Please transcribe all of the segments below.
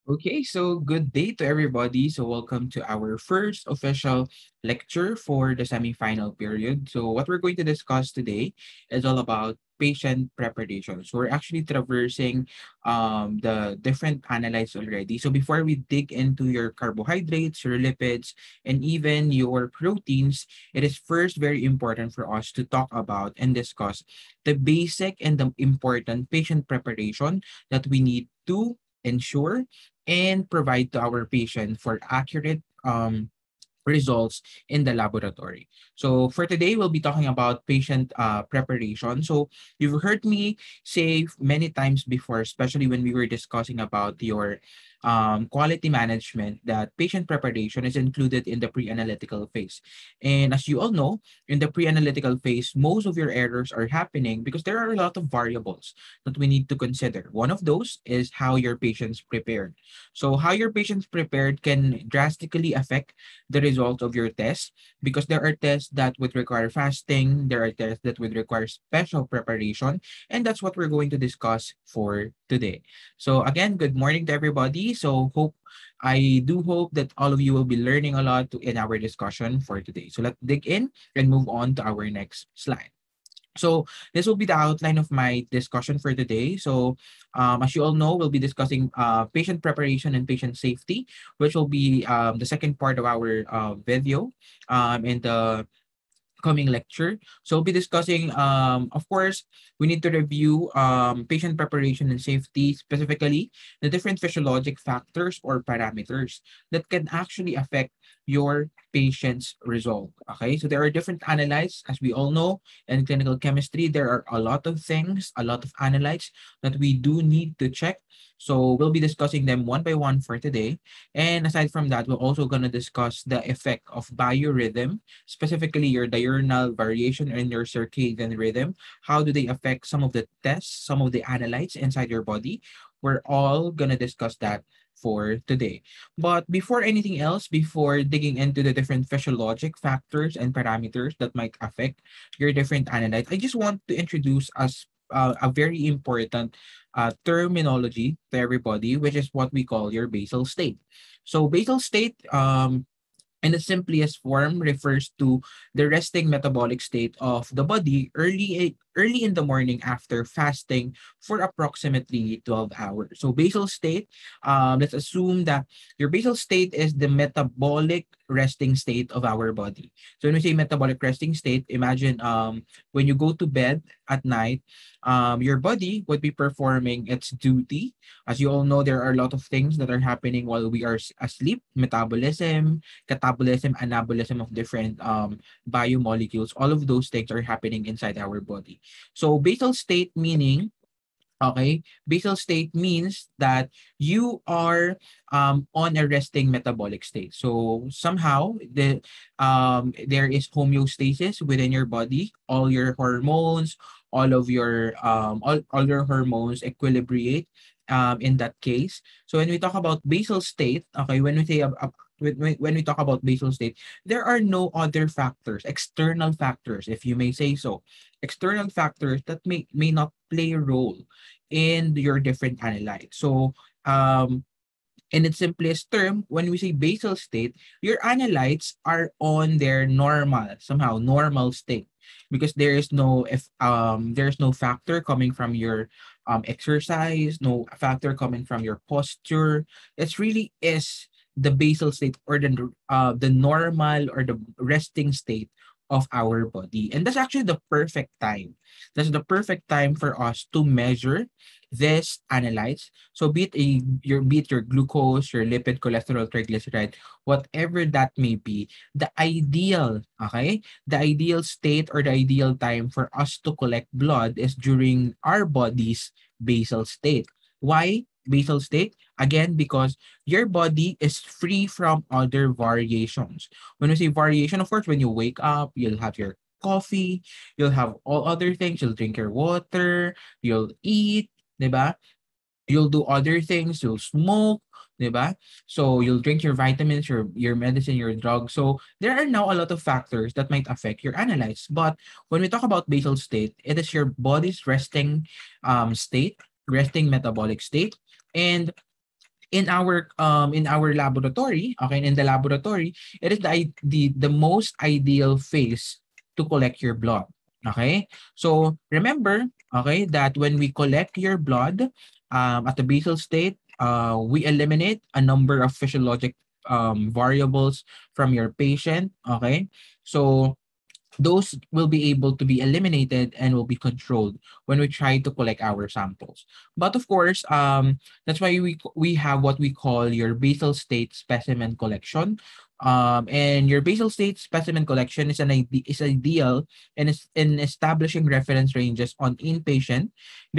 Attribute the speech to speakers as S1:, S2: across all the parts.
S1: Okay, so good day to everybody. So welcome to our first official lecture for the semifinal period. So what we're going to discuss today is all about patient preparation. So we're actually traversing the different analytes already. So before we dig into your carbohydrates, your lipids, and even your proteins, it is first very important for us to talk about and discuss the basic and the important patient preparation that we need to ensure and provide to our patient for accurate results in the laboratory. So for today, we'll be talking about patient preparation. So you've heard me say many times before, especially when we were discussing about your quality management, that patient preparation is included in the pre-analytical phase. And as you all know, in the pre-analytical phase, most of your errors are happening because there are a lot of variables that we need to consider. One of those is how your patient's prepared. So how your patient's prepared can drastically affect the results of your test because there are tests that would require fasting, there are tests that would require special preparation, and that's what we're going to discuss for today. So again, good morning to everybody. I do hope that all of you will be learning a lot in our discussion for today. So let's dig in and move on to our next slide. So this will be the outline of my discussion for today. So as you all know, we'll be discussing patient preparation and patient safety, which will be the second part of our video in the coming lecture. So we'll be discussing, of course, we need to review patient preparation and safety, specifically the different physiologic factors or parameters that can actually affect your patient's result. Okay, so there are different analytes, as we all know, in clinical chemistry. There are a lot of things, a lot of analytes that we do need to check. So we'll be discussing them one by one for today. And aside from that, we're also going to discuss the effect of biorhythm, specifically your diurnal variation and your circadian rhythm. How do they affect some of the tests, some of the analytes inside your body? We're all going to discuss that for today. But before anything else, before digging into the different physiologic factors and parameters that might affect your different analytes, I just want to introduce us a very important terminology to everybody, which is what we call your basal state. So basal state, in the simplest form, refers to the resting metabolic state of the body early in the morning after fasting for approximately 12 hours. So basal state, let's assume that your basal state is the metabolic resting state of our body. So when we say metabolic resting state, imagine when you go to bed at night, your body would be performing its duty. As you all know, there are a lot of things that are happening while we are asleep: metabolism, catabolism, anabolism of different biomolecules. All of those things are happening inside our body. So basal state meaning, okay, basal state means that you are on a resting metabolic state. So somehow there is homeostasis within your body. All your hormones, all your hormones equilibrate in that case. So when we talk about basal state, okay, when we talk about basal state, there are no other factors, external factors, if you may say so, external factors that may not play a role in your different analytes. So, in its simplest term, when we say basal state, your analytes are on their normal state, because there's no factor coming from your exercise, no factor coming from your posture. It really is the basal state, or the normal or the resting state of our body. And that's actually the perfect time. That's the perfect time for us to measure this analytes. So be it your glucose, your lipid, cholesterol, triglyceride, whatever that may be, the ideal state or the ideal time for us to collect blood is during our body's basal state. Why basal state? Again, because your body is free from other variations. When we say variation, of course, when you wake up, you'll have your coffee, you'll have all other things, you'll drink your water, you'll eat, 'di ba? You'll do other things, you'll smoke, 'di ba? So you'll drink your vitamins, your medicine, your drug. So there are now a lot of factors that might affect your analytes. But when we talk about basal state, it is your body's resting state, resting metabolic state. And in our laboratory, okay, in the laboratory, it is the most ideal phase to collect your blood. Okay? So remember, okay, that when we collect your blood at the basal state, we eliminate a number of physiologic variables from your patient. Okay? So those will be able to be eliminated and will be controlled when we try to collect our samples. But of course, that's why we have what we call your basal state specimen collection. And your basal state specimen collection is ideal in establishing reference ranges on inpatient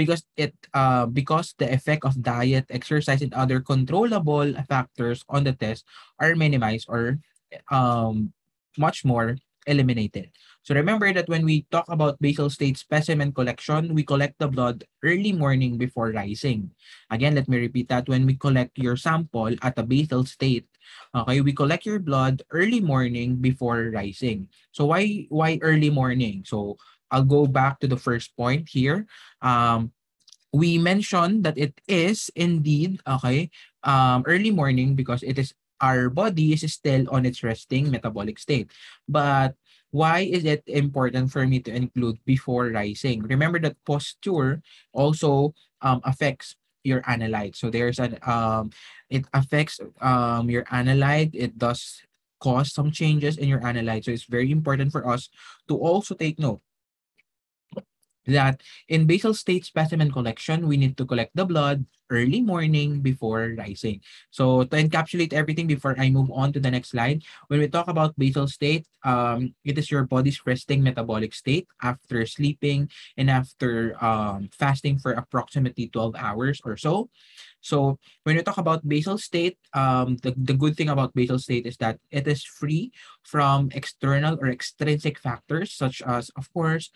S1: because the effect of diet, exercise, and other controllable factors on the test are minimized or um, much more eliminated. So remember that when we talk about basal state specimen collection, we collect the blood early morning before rising. Again, let me repeat that. When we collect your sample at a basal state, okay, we collect your blood early morning before rising. So why early morning? So I'll go back to the first point here. We mentioned that it is indeed okay early morning because it is our body is still on its resting metabolic state. But why is it important for me to include before rising? Remember that posture also affects your analyte. So there's an it affects your analyte. It does cause some changes in your analyte. So it's very important for us to also take note that in basal state specimen collection, we need to collect the blood early morning before rising. So to encapsulate everything before I move on to the next slide, when we talk about basal state, it is your body's resting metabolic state after sleeping and after fasting for approximately 12 hours or so. So when we talk about basal state, the good thing about basal state is that it is free from external or extrinsic factors such as, of course,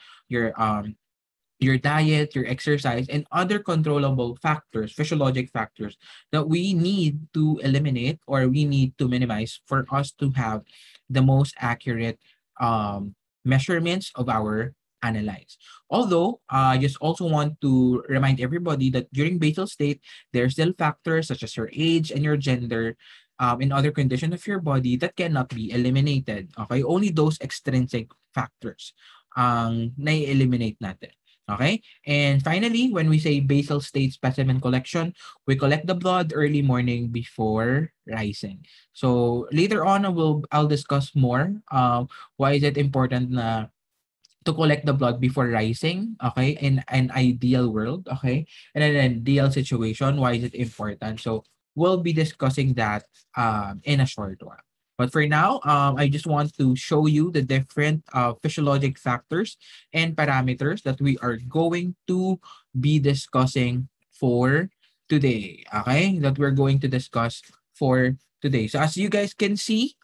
S1: your diet, your exercise, and other controllable factors, physiologic factors that we need to eliminate or we need to minimize for us to have the most accurate measurements of our analytes. Although, I just also want to remind everybody that during basal state, there are still factors such as your age and your gender and other conditions of your body that cannot be eliminated. Okay? Only those extrinsic factors ang nai-eliminate natin. Okay? And finally, when we say basal state specimen collection, we collect the blood early morning before rising. So later on, I'll discuss more. Why is it important na to collect the blood before rising? Okay, in an ideal world. Okay, in an ideal situation, why is it important? So we'll be discussing that in a short while. But for now, I just want to show you the different physiologic factors and parameters that we are going to be discussing for today. Okay, that we're going to discuss for today. So as you guys can see,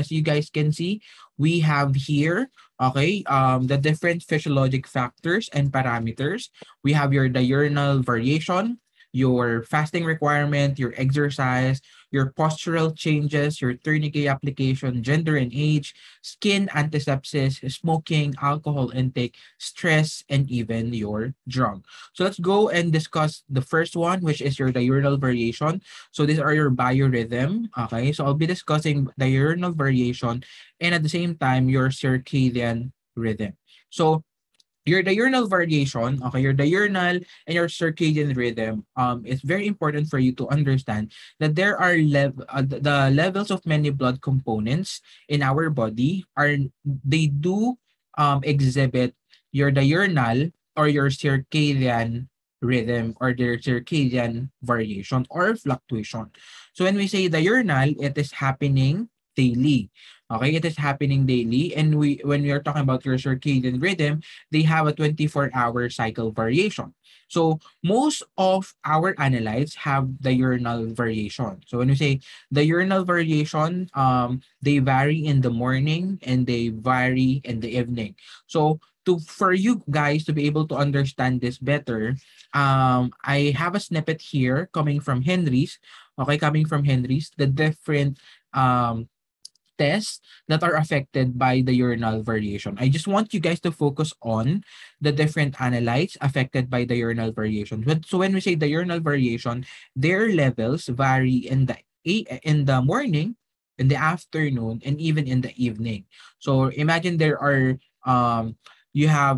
S1: we have here, okay, the different physiologic factors and parameters. We have your diurnal variation, your fasting requirement, your exercise, your postural changes, your tourniquet application, gender and age, skin antisepsis, smoking, alcohol intake, stress, and even your drug. So let's go and discuss the first one, which is your diurnal variation. So these are your biorhythm. Okay, so I'll be discussing diurnal variation and at the same time your circadian rhythm. So your diurnal variation, okay, your diurnal and your circadian rhythm, it's very important for you to understand that there are the levels of many blood components in our body are they do exhibit your diurnal or your circadian rhythm or their circadian variation or fluctuation. So when we say diurnal, it is happening daily. Okay, it is happening daily. And when we are talking about your circadian rhythm, they have a 24-hour cycle variation. So most of our analytes have diurnal variation. So when we say diurnal variation, they vary in the morning and they vary in the evening. So for you guys to be able to understand this better, I have a snippet here coming from Henry's. Okay, coming from Henry's, the different um tests that are affected by the urinal variation. I just want you guys to focus on the different analytes affected by the urinal variation. So when we say the urinal variation, their levels vary in the morning, in the afternoon, and even in the evening. So imagine there are you have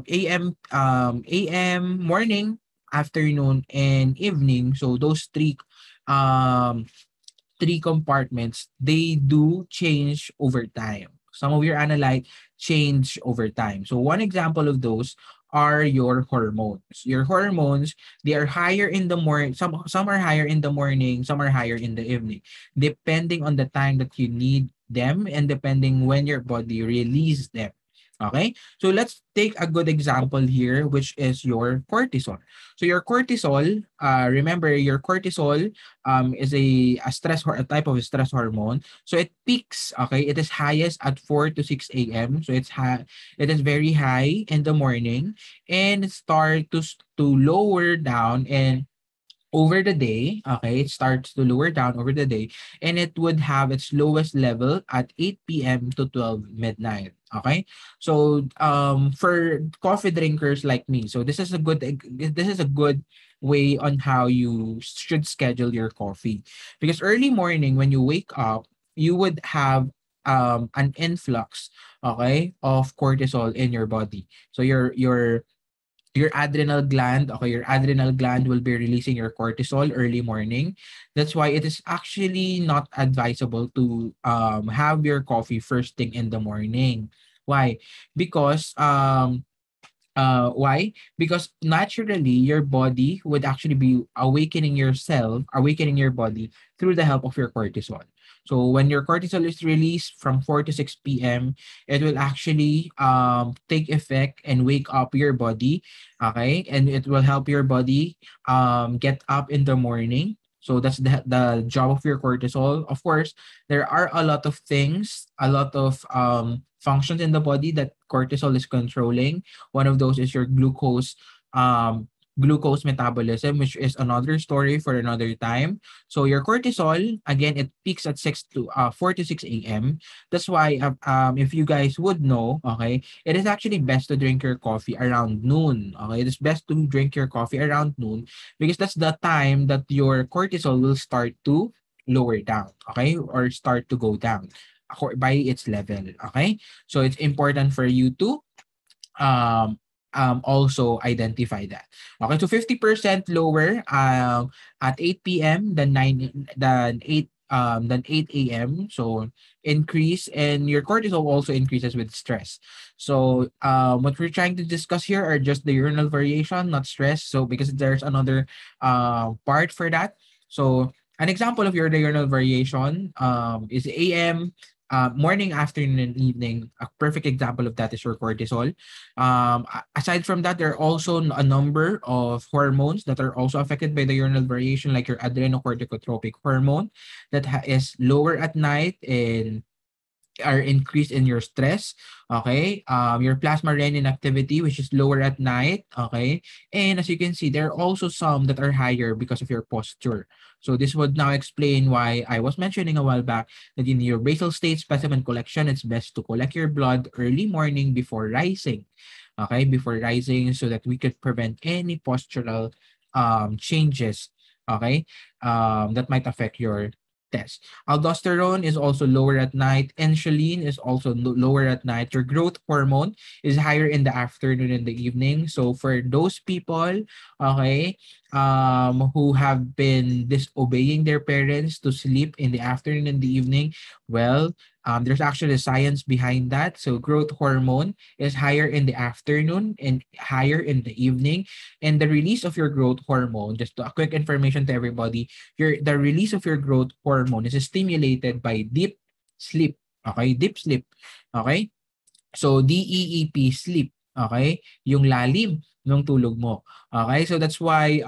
S1: AM morning, afternoon, and evening. So those um three compartments, they do change over time. Some of your analyte change over time. So one example of those are your hormones. Your hormones, they are higher in the morning. Some are higher in the morning, some are higher in the evening, depending on the time that you need them and depending when your body releases them. Okay, so let's take a good example here, which is your cortisol. So your cortisol, remember your cortisol is a type of stress hormone. So it peaks, okay? It is highest at 4 to 6 a.m. So it is very high in the morning and start to lower down and over the day, okay, it starts to lower down over the day, and it would have its lowest level at 8 p.m. to 12 midnight. Okay, so for coffee drinkers like me, so this is a good way on how you should schedule your coffee, because early morning when you wake up, you would have an influx, okay, of cortisol in your body. So your adrenal gland, okay, your adrenal gland will be releasing your cortisol early morning. That's why it is actually not advisable to have your coffee first thing in the morning. Why? Because why? Because naturally your body would actually be awakening your body through the help of your cortisol. So when your cortisol is released from 4 to 6 p.m., it will actually take effect and wake up your body, okay? And it will help your body get up in the morning. So that's the job of your cortisol. Of course, there are a lot of things, a lot of functions in the body that cortisol is controlling. One of those is your um, glucose metabolism, which is another story for another time. So your cortisol, again, it peaks at 4 to 6 a.m. That's why, if you guys would know, okay, it is actually best to drink your coffee around noon. Okay, it is best to drink your coffee around noon because that's the time that your cortisol will start to lower down, okay, or start to go down by its level. Okay, so it's important for you to um also identify that. Okay, so 50% lower at 8 p.m. than 8 a.m. So increase, and your cortisol also increases with stress. So what we're trying to discuss here are just the urinal variation, not stress. So because there's another part for that. So an example of your diurnal variation is AM, morning, afternoon, and evening. A perfect example of that is your cortisol. Aside from that, there are also a number of hormones that are also affected by the urinal variation, like your adrenocorticotropic hormone that is lower at night and are increased in your stress, okay? Your plasma renin activity, which is lower at night, okay? And as you can see, there are also some that are higher because of your posture. So this would now explain why I was mentioning a while back that in your basal state specimen collection, it's best to collect your blood early morning before rising, okay? Before rising, so that we could prevent any postural changes, okay? That might affect your test. Aldosterone is also lower at night. Insulin is also lower at night. Your growth hormone is higher in the afternoon and the evening. So for those people, okay, who have been disobeying their parents to sleep in the afternoon and the evening, well, there's actually science behind that. So growth hormone is higher in the afternoon and higher in the evening. And the release of your growth hormone, just a quick information to everybody, the release of your growth hormone is stimulated by deep sleep. Okay, deep sleep. Okay, so DEEP, sleep. Okay, yung lalim ng tulog mo. Okay, so that's why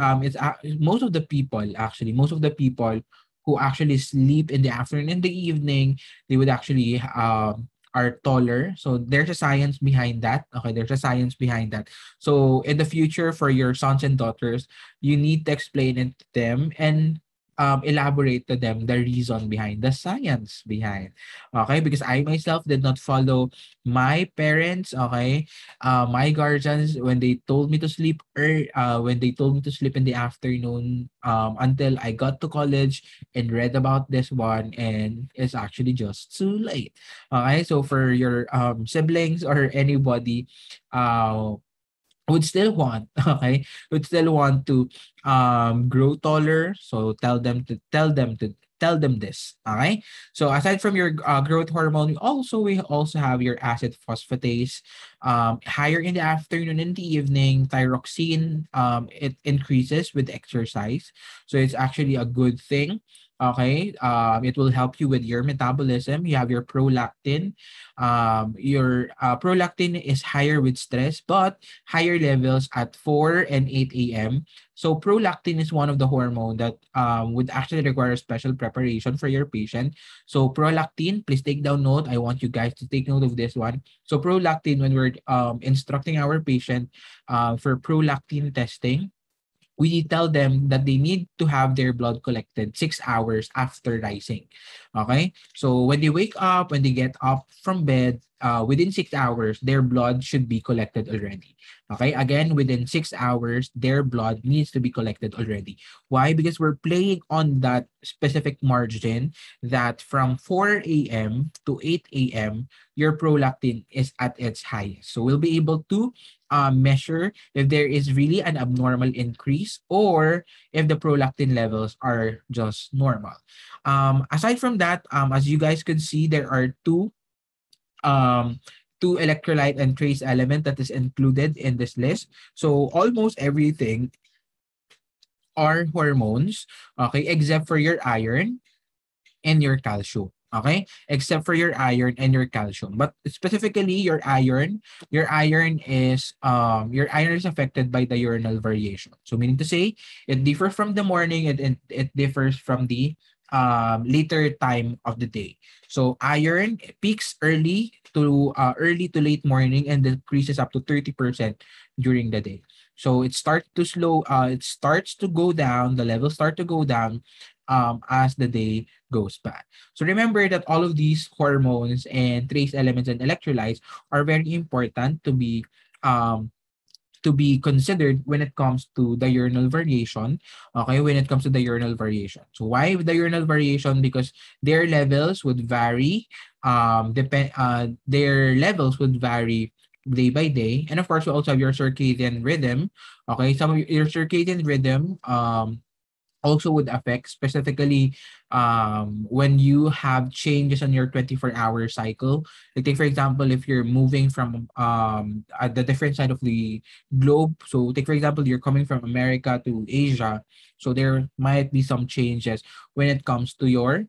S1: most of the people who actually sleep in the afternoon and the evening, they would actually are taller. So there's a science behind that. Okay, there's a science behind that. So in the future, for your sons and daughters, you need to explain it to them, and elaborate to them the reason behind, the science behind. Okay, because I myself did not follow my parents, okay, my guardians when they told me to sleep when they told me to sleep in the afternoon, until I got to college and read about this one, and it's actually just too late. Okay, so for your siblings or anybody uh would still want okay would still want to grow taller, so tell them this. Okay, so aside from your growth hormone, we also have your acid phosphatase, higher in the afternoon and the evening. Thyroxine, it increases with exercise, so it's actually a good thing. Okay, it will help you with your metabolism. You have your prolactin. Your prolactin is higher with stress, but higher levels at 4 and 8 a.m. So prolactin is one of the hormone that would actually require special preparation for your patient. So prolactin, please take down note. I want you guys to take note of this one. So prolactin, when we're instructing our patient for prolactin testing, we tell them that they need to have their blood collected 6 hours after rising. Okay? So when they wake up, when they get up from bed, within 6 hours, their blood should be collected already. Okay? Again, within 6 hours, their blood needs to be collected already. Why? Because we're playing on that specific margin that from 4 a.m. to 8 a.m., your prolactin is at its highest. So we'll be able to measure if there is really an abnormal increase or if the prolactin levels are just normal. Aside from that, as you guys could see, there are um, two electrolyte and trace element that is included in this list. So almost everything are hormones, okay, except for your iron and your calcium. Okay? Except for your iron and your calcium. But specifically your iron is affected by the urinal variation. So meaning to say, it differs from the morning, it differs from the later time of the day. So iron peaks early to late morning and decreases up to 30% during the day. So it starts to go down, the levels start to go down as the day goes by. So remember that all of these hormones and trace elements and electrolytes are very important um, to be considered when it comes to the urinal variation. Okay, when it comes to the urinal variation. So why the urinal variation? Because their levels would vary. Their levels would vary day by day, and of course, you also have your circadian rhythm. Okay, some of your circadian rhythm also would affect specifically when you have changes on your 24-hour cycle. Like take for example, if you're moving from at the different side of the globe. So take for example, you're coming from America to Asia. So there might be some changes when it comes to your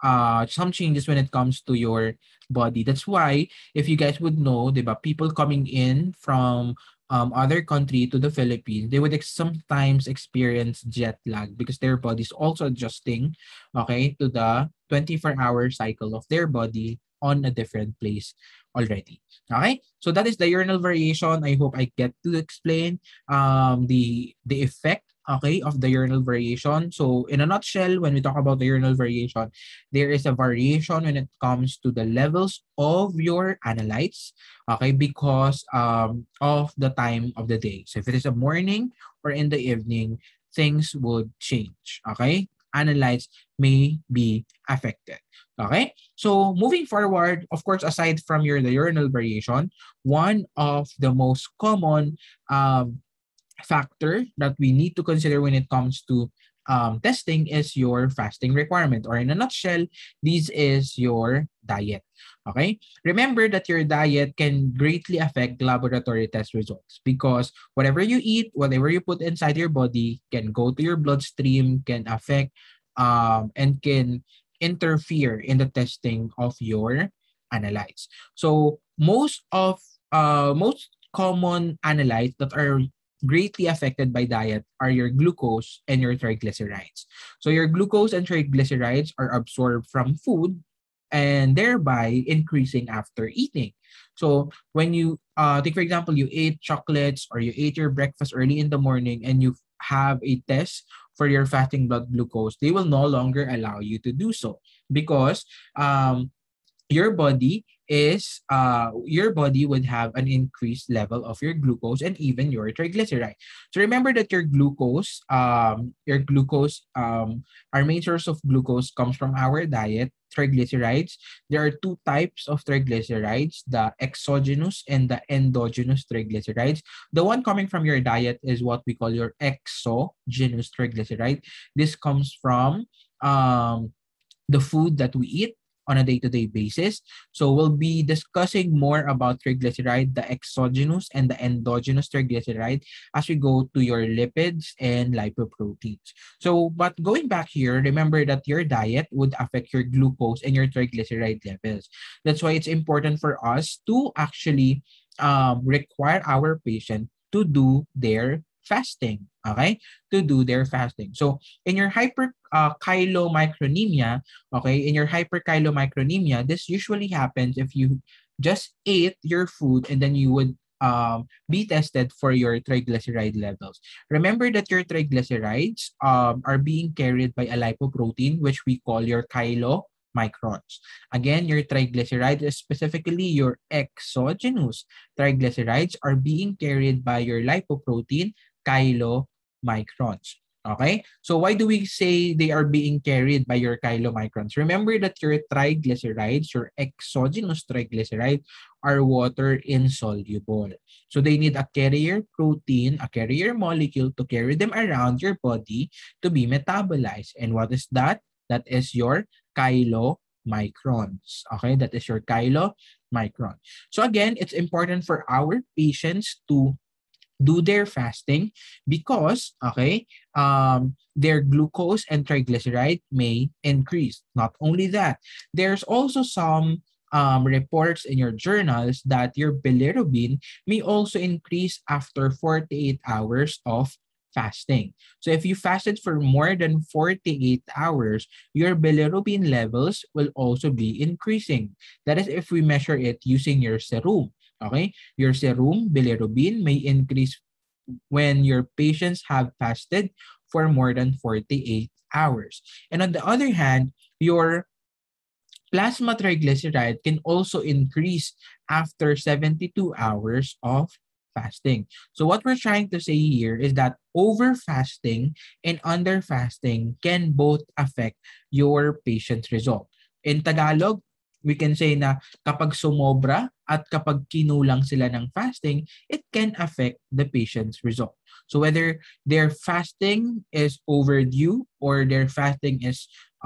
S1: body. That's why if you guys would know, diba, people coming in from other country to the Philippines, they would sometimes experience jet lag because their body's also adjusting, okay, to the 24-hour cycle of their body on a different place already. Okay, so that is the urinal variation. I hope I get to explain the effect, okay, of the urinal variation. So in a nutshell, when we talk about the urinal variation, there is a variation when it comes to the levels of your analytes, okay, because of the time of the day. So if it is a morning or in the evening, things would change, okay? Analytes may be affected. Okay, so moving forward, of course, aside from the urinal variation, one of the most common factor that we need to consider when it comes to testing is your fasting requirement, or in a nutshell, this is your diet. Okay, remember that your diet can greatly affect laboratory test results because whatever you eat, whatever you put inside your body can go to your bloodstream, can affect and can interfere in the testing of your analytes. So most common analytes that are greatly affected by diet are your glucose and your triglycerides. So your glucose and triglycerides are absorbed from food and thereby increasing after eating. So when you take for example, you ate chocolates or you ate your breakfast early in the morning and you have a test for your fasting blood glucose, they will no longer allow you to do so because your body your body would have an increased level of your glucose and even your triglyceride. So remember that our main source of glucose comes from our diet. Triglycerides, there are two types of triglycerides, the exogenous and the endogenous triglycerides. The one coming from your diet is what we call your exogenous triglyceride. This comes from the food that we eat on a day-to-day basis. So we'll be discussing more about triglyceride, the exogenous and the endogenous triglyceride as we go to your lipids and lipoproteins. So, but going back here, remember that your diet would affect your glucose and your triglyceride levels. That's why it's important for us to actually require our patient to do their fasting. Okay? To do their fasting. So, in your chylomicronemia, okay, in your hyperchylomicronemia, this usually happens if you just ate your food and then you would be tested for your triglyceride levels. Remember that your triglycerides are being carried by a lipoprotein, which we call your chylomicrons. Again, your triglycerides, specifically your exogenous triglycerides, are being carried by your lipoprotein chylomicrons. Okay? So why do we say they are being carried by your chylomicrons? Remember that your triglycerides, your exogenous triglycerides, are water insoluble. So they need a carrier protein, a carrier molecule to carry them around your body to be metabolized. And what is that? That is your chylomicrons. Okay? That is your chylomicron. So again, it's important for our patients to do their fasting because their glucose and triglyceride may increase. Not only that, there's also some reports in your journals that your bilirubin may also increase after 48 hours of fasting. So if you fasted for more than 48 hours, your bilirubin levels will also be increasing. That is if we measure it using your serum. Okay, your serum bilirubin may increase when your patients have fasted for more than 48 hours. And on the other hand, your plasma triglyceride can also increase after 72 hours of fasting. So what we're trying to say here is that over fasting and under fasting can both affect your patient's result. In Tagalog, we can say na kapag sumobra at kapag kinulang sila ng fasting, it can affect the patient's result. So whether their fasting is overdue or their fasting is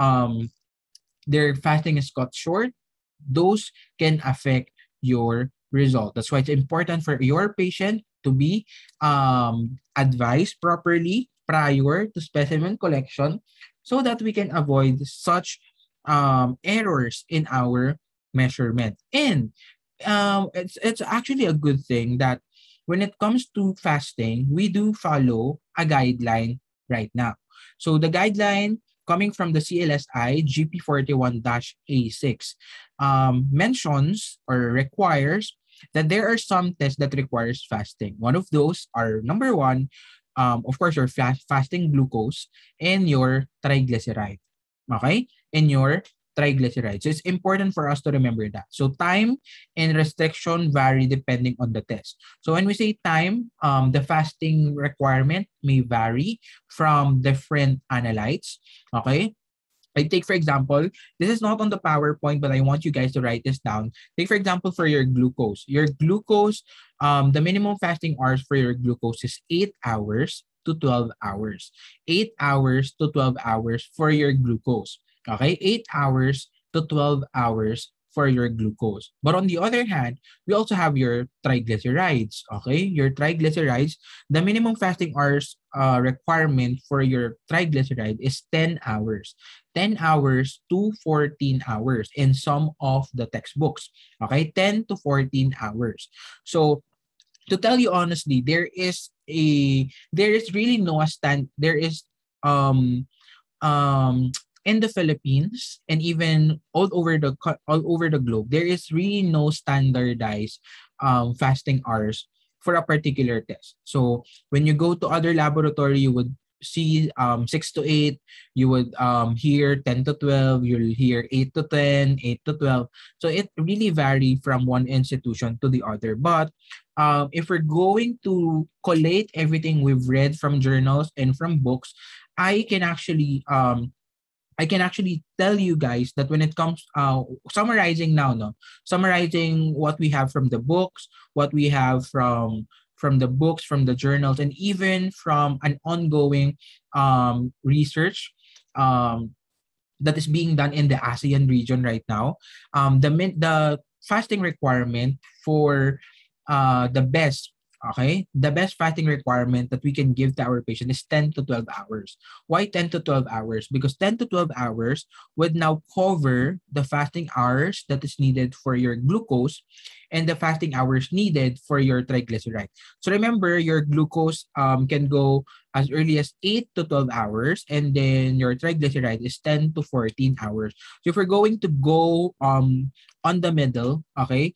S1: cut short, those can affect your result. That's why it's important for your patient to be advised properly prior to specimen collection so that we can avoid such errors in our measurement. And it's actually a good thing that when it comes to fasting, we do follow a guideline right now. So the guideline coming from the CLSI GP41-A6 mentions or requires that there are some tests that requires fasting. One of those are number one, of course, your fasting glucose and your triglyceride. Okay? And your triglycerides. So it's important for us to remember that. So time and restriction vary depending on the test. So when we say time, the fasting requirement may vary from different analytes. Okay? I take, for example, this is not on the PowerPoint, but I want you guys to write this down. Take, for example, for your glucose. Your glucose, the minimum fasting hours for your glucose is 8 hours to 12 hours. 8 hours to 12 hours for your glucose. Okay? 8 hours to 12 hours for your glucose. But on the other hand, we also have your triglycerides. Okay? Your triglycerides, the minimum fasting hours requirement for your triglyceride is 10 hours. 10 hours to 14 hours in some of the textbooks. Okay? 10 to 14 hours. So, to tell you honestly, there is really no in the Philippines and even all over the globe, there is really no standardized fasting hours for a particular test. So when you go to other laboratory, you would see 6 to 8, you would hear 10 to 12, you'll hear 8 to 10, 8 to 12. So it really vary from one institution to the other. But if we're going to collate everything we've read from journals and from books, I can actually tell you guys that when it comes summarizing now, no, summarizing what we have from the books, what we have from the books, from the journals, and even from an ongoing research that is being done in the ASEAN region right now. The fasting requirement for the best, okay, the best fasting requirement that we can give to our patient is 10 to 12 hours. Why 10 to 12 hours? Because 10 to 12 hours would now cover the fasting hours that is needed for your glucose and the fasting hours needed for your triglyceride. So remember, your glucose can go as early as 8 to 12 hours, and then your triglyceride is 10 to 14 hours. So if we're going to go on the middle, okay,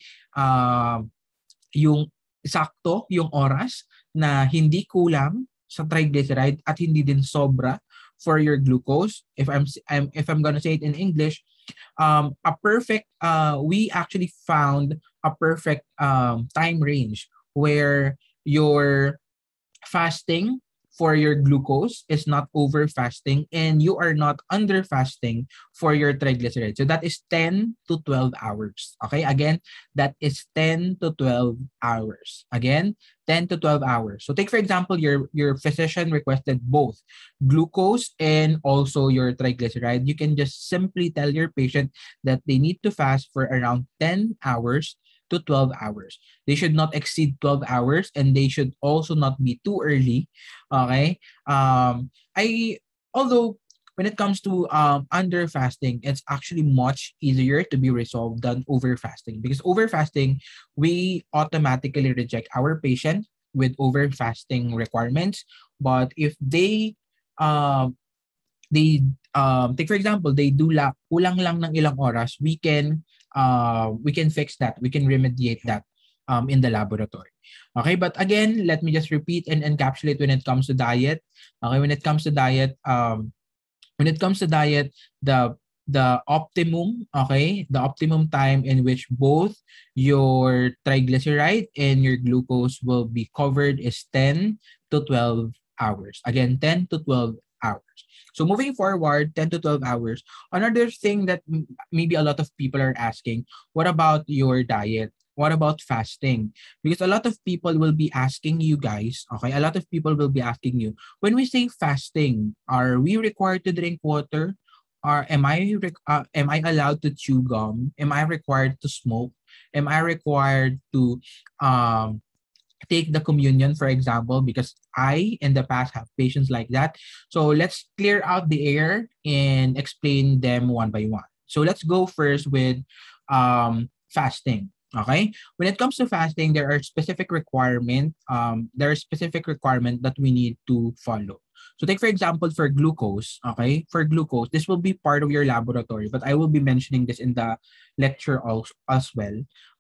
S1: yung sakto yung oras na hindi kulang sa triglyceride at hindi din sobra for your glucose. If I'm gonna say it in English, a perfect we actually found a perfect time range where your fasting for your glucose is not over fasting and you are not under fasting for your triglycerides. So that is 10 to 12 hours. Okay, again, that is 10 to 12 hours. Again, 10 to 12 hours. So take for example, your physician requested both glucose and also your triglyceride. You can just simply tell your patient that they need to fast for around 10 hours to 12 hours. They should not exceed 12 hours and they should also not be too early. Okay? Although when it comes to under fasting, it's actually much easier to be resolved than over fasting, because over fasting, we automatically reject our patient with over fasting requirements. But if they take for example, they do kulang lang ng ilang oras, we can fix that, we can remediate that in the laboratory. Okay, but again, let me just repeat and encapsulate when it comes to diet. Okay, when it comes to diet, the optimum, okay, the optimum time in which both your triglyceride and your glucose will be covered is 10 to 12 hours. Again, 10 to 12 hours. So moving forward, 10 to 12 hours. Another thing that maybe a lot of people are asking, what about your diet? What about fasting? Because a lot of people will be asking you guys, okay, a lot of people will be asking you, when we say fasting, are we required to drink water? Or am I allowed to chew gum? Am I required to smoke? Am I required to take the communion, for example, because I, in the past, have patients like that. So let's clear out the air and explain them one by one. So let's go first with fasting. Okay, when it comes to fasting, there are specific requirement. There are specific requirement that we need to follow. So take for example for glucose. Okay, for glucose, this will be part of your laboratory, but I will be mentioning this in the lecture also as well.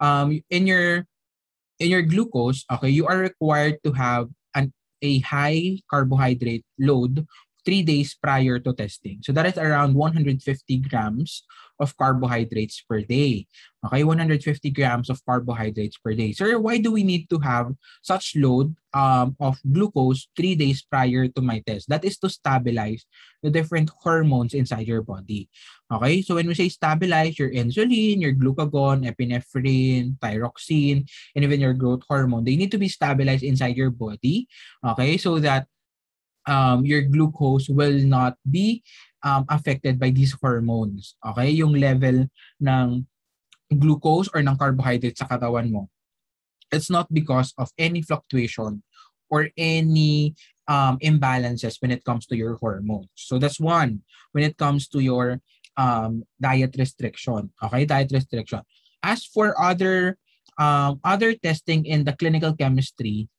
S1: In your glucose, okay, you are required to have a high carbohydrate load 3 days prior to testing. So that is around 150 grams of carbohydrates per day. Okay, 150 grams of carbohydrates per day. Sir, why do we need to have such load of glucose 3 days prior to my test? That is to stabilize the different hormones inside your body. Okay, so when we say stabilize, your insulin, your glucagon, epinephrine, thyroxine, and even your growth hormone, they need to be stabilized inside your body. Okay, so that your glucose will not be affected by these hormones. Okay? Yung level ng glucose or ng carbohydrate sa katawan mo, it's not because of any fluctuation or any imbalances when it comes to your hormones. So that's one. When it comes to your diet restriction. Okay? Diet restriction. As for other testing in the clinical chemistry,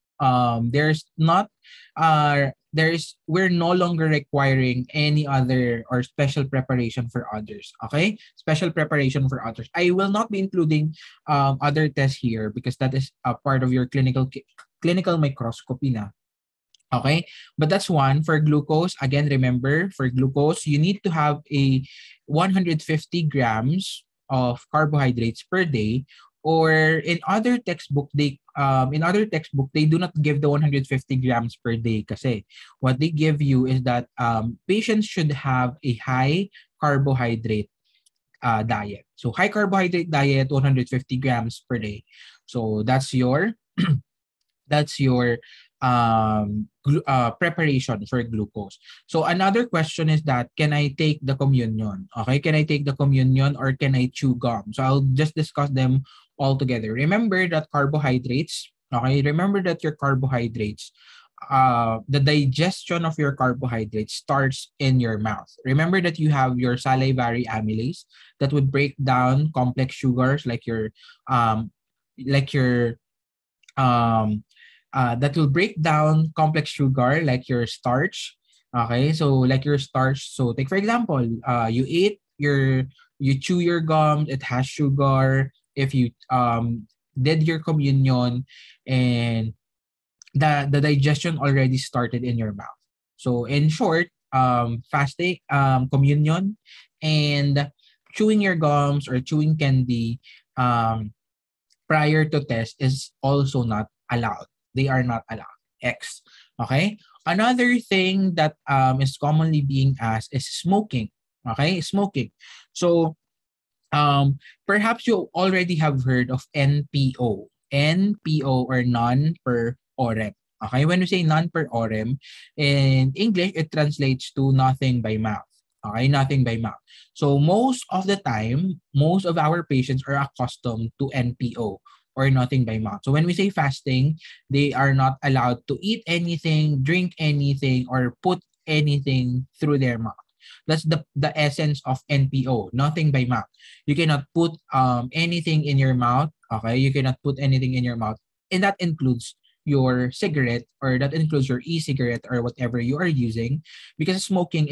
S1: we're no longer requiring any other or special preparation for others. Okay, special preparation for others. I will not be including other tests here because that is a part of your clinical microscopy na. Okay? But that's one. For glucose, again, remember, for glucose, you need to have a 150 grams of carbohydrates per day. Or in other textbook, they do not give the 150 grams per day kasi what they give you is that patients should have a high carbohydrate diet. So high carbohydrate diet, 150 grams per day. So that's your that's your preparation for glucose. So another question is that, can I take the communion? Okay, can I take the communion or can I chew gum? So I'll just discuss them all together. Remember that carbohydrates, okay, remember that your carbohydrates, the digestion of your carbohydrates starts in your mouth. Remember that you have your salivary amylase that would break down complex sugars like your um that will break down complex sugar like your starch. Okay, so like your starch. So take for example, you chew your gum, it has sugar. If you did your communion and the digestion already started in your mouth. So in short, fasting, communion, and chewing your gums or chewing candy prior to test is also not allowed. They are not allowed. X. Okay? Another thing that is commonly being asked is smoking. Okay? Smoking. So perhaps you already have heard of NPO. NPO or non per orem. Okay? When we say non per orem, in English, it translates to nothing by mouth. Okay? Nothing by mouth. So most of the time, most of our patients are accustomed to NPO or nothing by mouth. So when we say fasting, they are not allowed to eat anything, drink anything, or put anything through their mouth. That's the essence of NPO, nothing by mouth. You cannot put anything in your mouth. Okay, you cannot put anything in your mouth, and that includes your cigarette or that includes your e-cigarette or whatever you are using, because smoking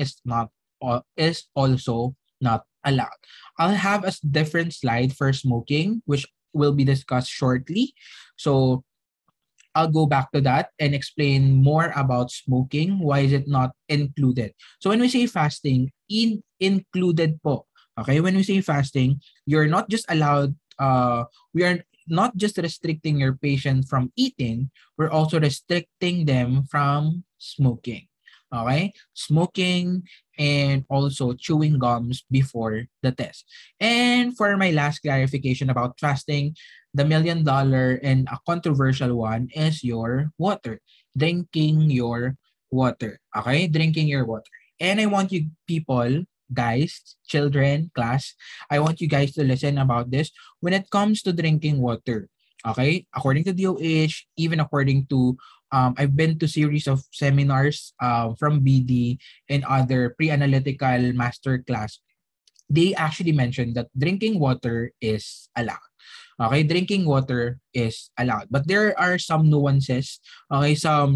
S1: is also not allowed. I'll have a different slide for smoking, which will be discussed shortly. So I'll go back to that and explain more about smoking. Why is it not included? So when we say fasting, included po. Okay, when we say fasting, you're not just allowed, we are not just restricting your patient from eating, we're also restricting them from smoking. Okay, smoking and also chewing gums before the test. And for my last clarification about fasting, the $1 million and a controversial one is your water. Drinking your water. Okay? Drinking your water. And I want you people, guys, children, class, I want you guys to listen about this when it comes to drinking water. Okay? According to DOH, even according to I've been to series of seminars from BD and other pre-analytical master class. They actually mentioned that drinking water is allowed. Okay, drinking water is allowed, but there are some nuances. Okay,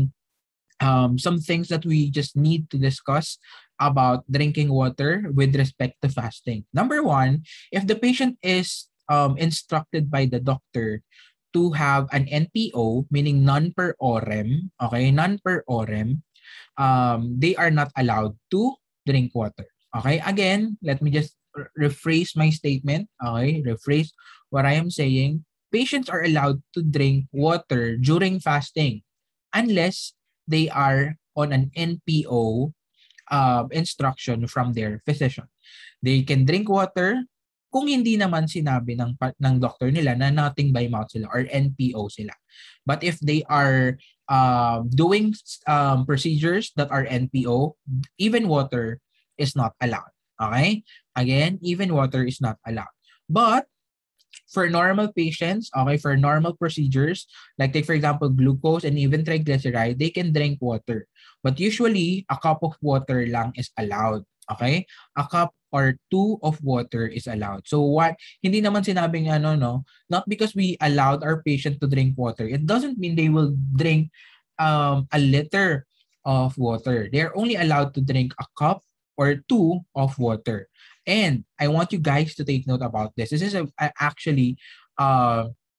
S1: some things that we just need to discuss about drinking water with respect to fasting. Number one, if the patient is instructed by the doctor to have an NPO, meaning non per orem, okay, non per orem, they are not allowed to drink water. Okay, again, let me just rephrase my statement. Okay, rephrase what I am saying. Patients are allowed to drink water during fasting unless they are on an NPO instruction from their physician. They can drink water kung hindi naman sinabi ng doctor nila na nothing by mouth sila or NPO sila. But if they are doing procedures that are NPO, even water is not allowed. Okay? Again, even water is not allowed. But for normal patients, okay, for normal procedures, like take for example glucose and even triglyceride, they can drink water. But usually, a cup of water lang is allowed. Okay? A cup or two of water is allowed. So what, hindi naman sinabing ano, no, not because we allowed our patient to drink water, it doesn't mean they will drink a liter of water. They're only allowed to drink a cup or two of water. And I want you guys to take note about this. This is actually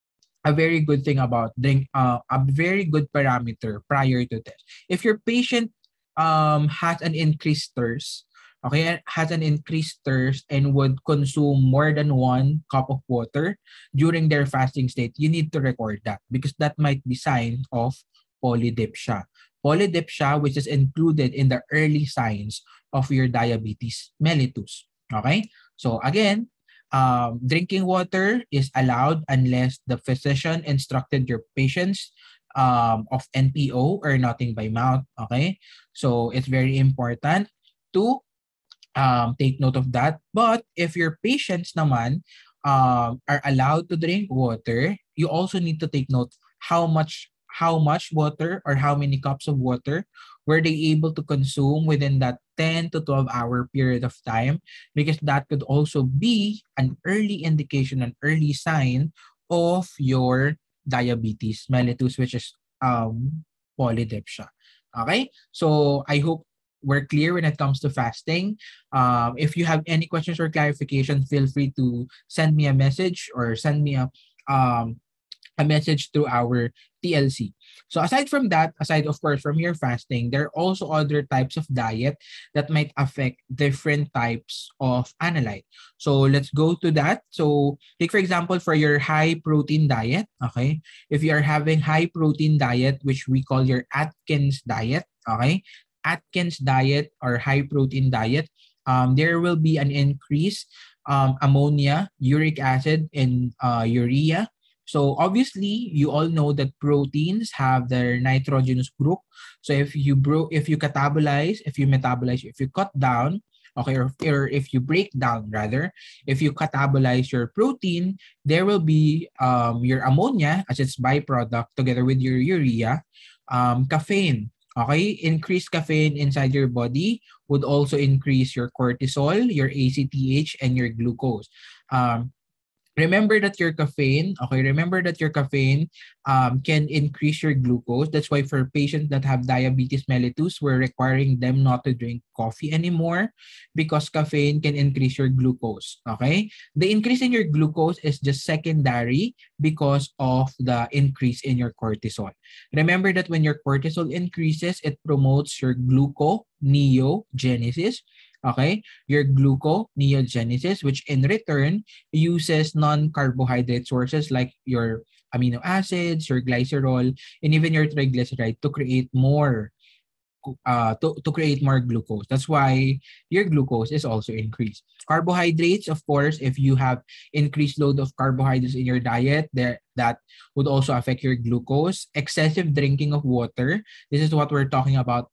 S1: a very good thing about a very good parameter prior to test. If your patient has an increased thirst, okay, has an increased thirst and would consume more than 1 cup of water during their fasting state, you need to record that because that might be sign of polydipsia. Polydipsia, which is included in the early signs of your diabetes mellitus. Okay? So again, drinking water is allowed unless the physician instructed your patients of NPO or nothing by mouth. Okay, so it's very important to take note of that. But if your patients naman are allowed to drink water, you also need to take note how much water or how many cups of water were they able to consume within that 10 to 12 hour period of time, because that could also be an early indication, an early sign of your diabetes mellitus, which is polydipsia. Okay, so I hope we're clear when it comes to fasting. If you have any questions or clarification, feel free to send me a message or send me a message through our TLC. So aside from that, aside of course from your fasting, there are also other types of diet that might affect different types of analyte. So let's go to that. So take for example for your high protein diet, okay? If you are having high protein diet, which we call your Atkins diet, okay? Atkins diet or high protein diet, there will be an increase ammonia, uric acid, and urea. So obviously, you all know that proteins have their nitrogenous group. So if you catabolize, if you metabolize, if you cut down, okay, or if you break down rather, if you catabolize your protein, there will be your ammonia as its byproduct together with your urea, caffeine. Okay, increased caffeine inside your body would also increase your cortisol, your ACTH, and your glucose. Um, remember that your caffeine can increase your glucose. That's why for patients that have diabetes mellitus, we're requiring them not to drink coffee anymore because caffeine can increase your glucose. Okay, the increase in your glucose is just secondary because of the increase in your cortisol. Remember that when your cortisol increases, it promotes your gluconeogenesis. Okay, your gluconeogenesis, which in return uses non-carbohydrate sources like your amino acids, your glycerol, and even your triglyceride to create more to create more glucose. That's why your glucose is also increased. Carbohydrates, of course, if you have increased load of carbohydrates in your diet, there that would also affect your glucose. Excessive drinking of water. This is what we're talking about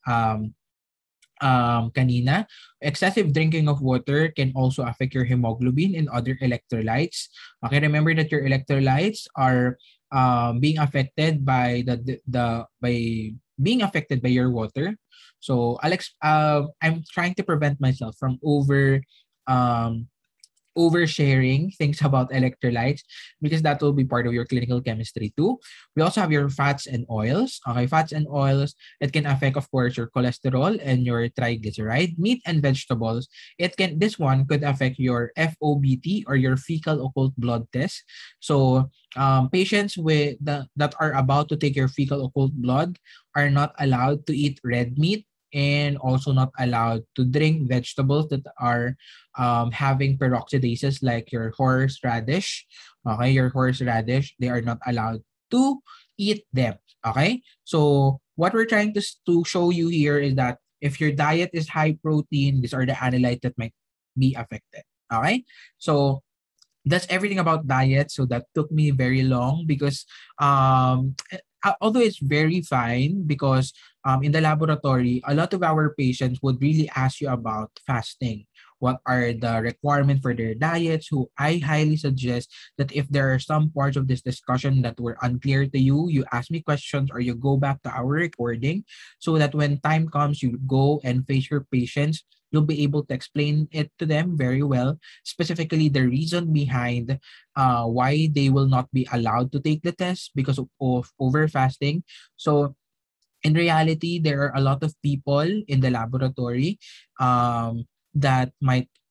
S1: kanina. Excessive drinking of water can also affect your hemoglobin and other electrolytes. Okay, remember that your electrolytes are being affected by the by being affected by your water. So I'm trying to prevent myself from um oversharing things about electrolytes because that will be part of your clinical chemistry too. We also have your fats and oils. Okay, fats and oils, it can affect, of course, your cholesterol and your triglyceride. Meat and vegetables, this one could affect your FOBT or your fecal occult blood test. So patients that are about to take your fecal occult blood are not allowed to eat red meat and also not allowed to drink vegetables that are having peroxidases like your horseradish. Okay, your horseradish, they are not allowed to eat them. Okay, so what we're trying to show you here is that if your diet is high protein, these are the analytes that might be affected. Okay, so that's everything about diet. So that took me very long because although it's very fine because in the laboratory, a lot of our patients would really ask you about fasting. What are the requirements for their diets? Who I highly suggest that if there are some parts of this discussion that were unclear to you, you ask me questions or you go back to our recording so that when time comes, you go and face your patients. You'll be able to explain it to them very well, specifically the reason behind why they will not be allowed to take the test because of over fasting. So in reality, there are a lot of people in the laboratory that might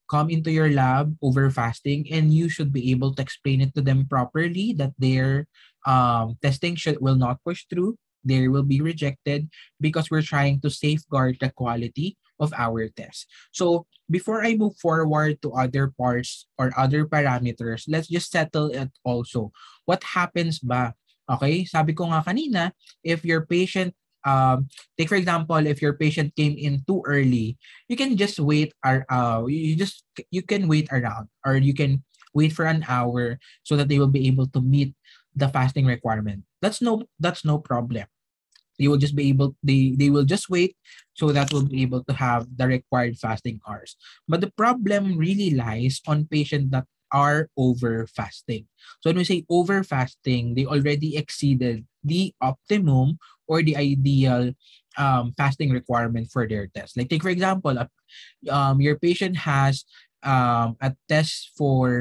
S1: come into your lab over fasting, and you should be able to explain it to them properly that their testing will not push through. They will be rejected because we're trying to safeguard the quality of our test. So before I move forward to other parts or other parameters, let's just settle it also. What happens ba? Okay, sabi ko nga kanina, if your patient, take for example, if your patient came in too early, you can just wait, you can wait around, or you can wait for an hour so that they will be able to meet the fasting requirement. That's no problem. They will just be able they will just wait so that we'll be able to have the required fasting hours. But the problem really lies on patients that are over fasting. So when we say over fasting, they already exceeded the optimum or the ideal fasting requirement for their test. Like take for example, your patient has a test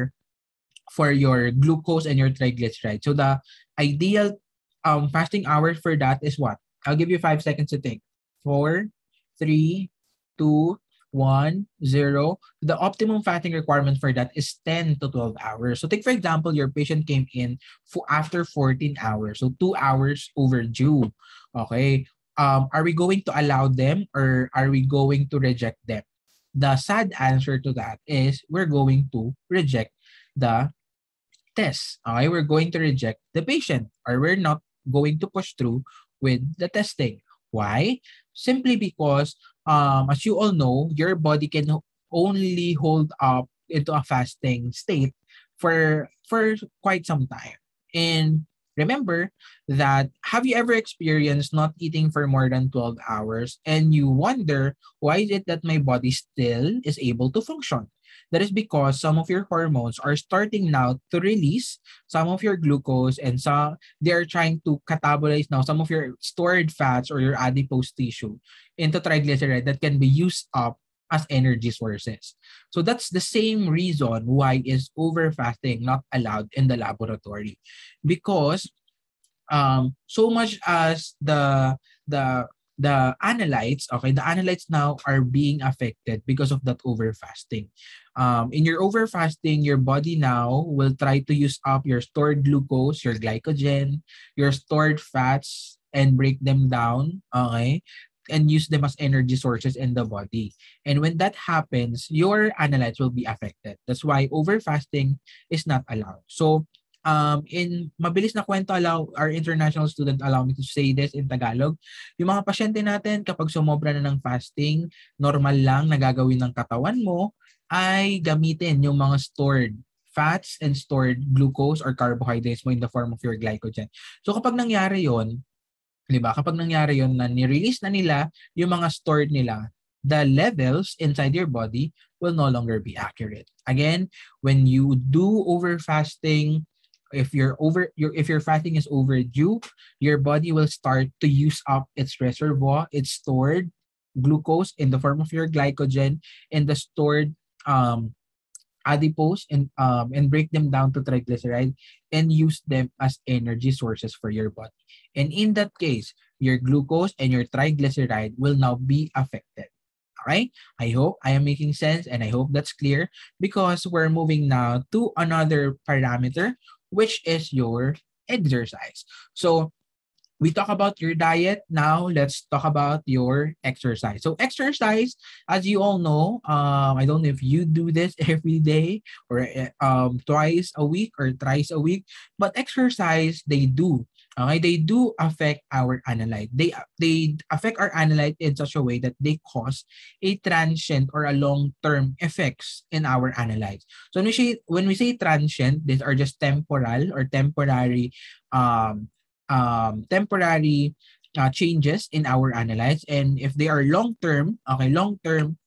S1: for your glucose and your triglycerides. So the ideal fasting hours for that is what? I'll give you 5 seconds to think. 4, 3, 2, 1, 0. The optimum fasting requirement for that is 10 to 12 hours. So take for example, your patient came in after 14 hours. So 2 hours overdue. Okay. Are we going to allow them or are we going to reject them? The sad answer to that is we're going to reject the test. Okay, we're going to reject the patient or we're not going to push through with the testing. Why? Simply because, as you all know, your body can only hold up into a fasting state for quite some time. And remember that have you ever experienced not eating for more than 12 hours and you wonder why is it that my body still is able to function? That is because some of your hormones are starting now to release some of your glucose and they're trying to catabolize now some of your stored fats or your adipose tissue into triglyceride that can be used up as energy sources. So that's the same reason why is over fasting not allowed in the laboratory, because so much as the the analytes now are being affected because of that over fasting. In your over fasting, your body now will try to use up your stored glucose, your glycogen, your stored fats, and break them down. Okay, and use them as energy sources in the body. And when that happens, your analytes will be affected. That's why over fasting is not allowed. So in mabilis na kwento, our international student allow me to say this in Tagalog. Yung mga pasyente natin, kapag sumobra na ng fasting, normal lang na gagawin ng katawan mo ay gamitin yung mga stored fats and stored glucose or carbohydrates mo in the form of your glycogen. So kapag nangyari yon, 'di ba? Kapag nangyari yon na ni-release na nila yung mga stored nila, the levels inside your body will no longer be accurate. Again, when you do over fasting, if your fasting is overdue, your body will start to use up its reservoir, its stored glucose in the form of your glycogen and the stored um adipose and break them down to triglyceride and use them as energy sources for your body. And in that case, your glucose and your triglyceride will now be affected. Okay? I hope I am making sense and I hope that's clear because we're moving now to another parameter, which is your exercise. So we talk about your diet. Now let's talk about your exercise. So exercise, as you all know, I don't know if you do this every day or twice a week or thrice a week, but exercise they do. Okay, they do affect our analyte. They affect our analyte in such a way that they cause a transient or a long-term effects in our analytes. So when we say transient, these are just temporal or um, temporary changes in our analytes, and if they are long term,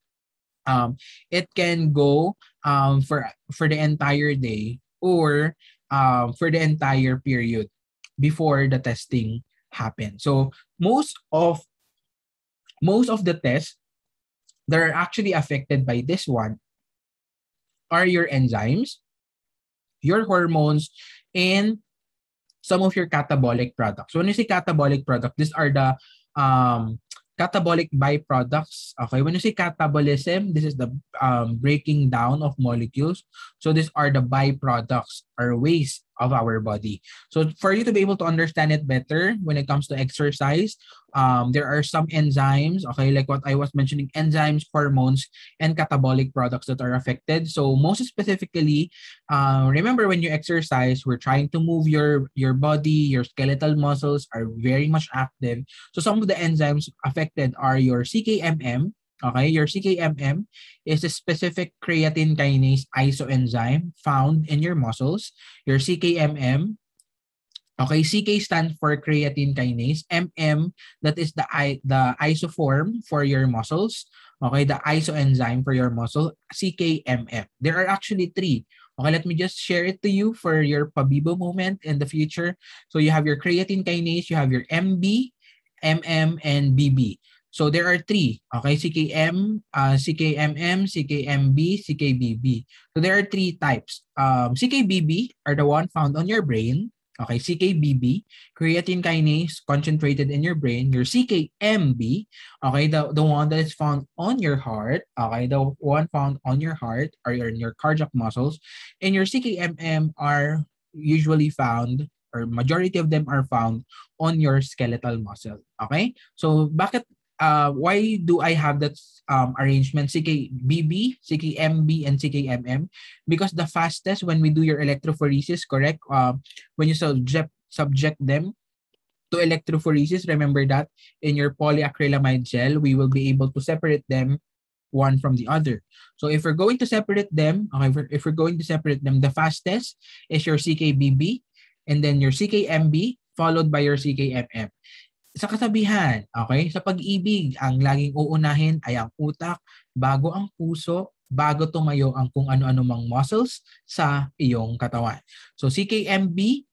S1: it can go for the entire day or for the entire period before the testing happens. So most of the tests that are actually affected by this one are your enzymes, your hormones, and some of your catabolic products. So when you say catabolic product, these are the catabolic byproducts. Okay, when you say catabolism, this is the breaking down of molecules. So these are the byproducts or waste of our body. So for you to be able to understand it better when it comes to exercise, there are some enzymes, okay, like what I was mentioning, enzymes, hormones, and catabolic products that are affected. So most specifically, remember when you exercise, we're trying to move your body, your skeletal muscles are very much active. So some of the enzymes affected are your CKMM. Okay, your CKMM is a specific creatine kinase isoenzyme found in your muscles. Your CKMM, okay, CK stands for creatine kinase. MM, that is the isoform for your muscles. Okay, the isoenzyme for your muscle, CKMM. There are actually three. Okay, let me just share it to you for your pabibo moment in the future. So you have your creatine kinase, you have your MB, MM, and BB. So there are three, okay, CKM, CKMM, CKMB, CKBB. So there are three types. CKBB are the one found on your brain. Okay, CKBB, creatine kinase concentrated in your brain. Your CKMB, okay, the one that is found on your heart. Okay, the one found on your heart or in your cardiac muscles. And your CKMM are usually found, or majority of them are found on your skeletal muscle. Okay, so why do I have that arrangement, CKBB, CKMB, and CKMM? Because the fastest when we do your electrophoresis, correct? When you subject them to electrophoresis, remember that in your polyacrylamide gel, we will be able to separate them one from the other. So if we're going to separate them, okay, if we're going to separate them, the fastest is your CKBB, and then your CKMB, followed by your CKMM. Sa kasabihan, okay, sa pag-ibig, ang laging uunahin ay ang utak, bago ang puso, bago tumayo ang kung ano-ano mang muscles sa iyong katawan. So CKMB,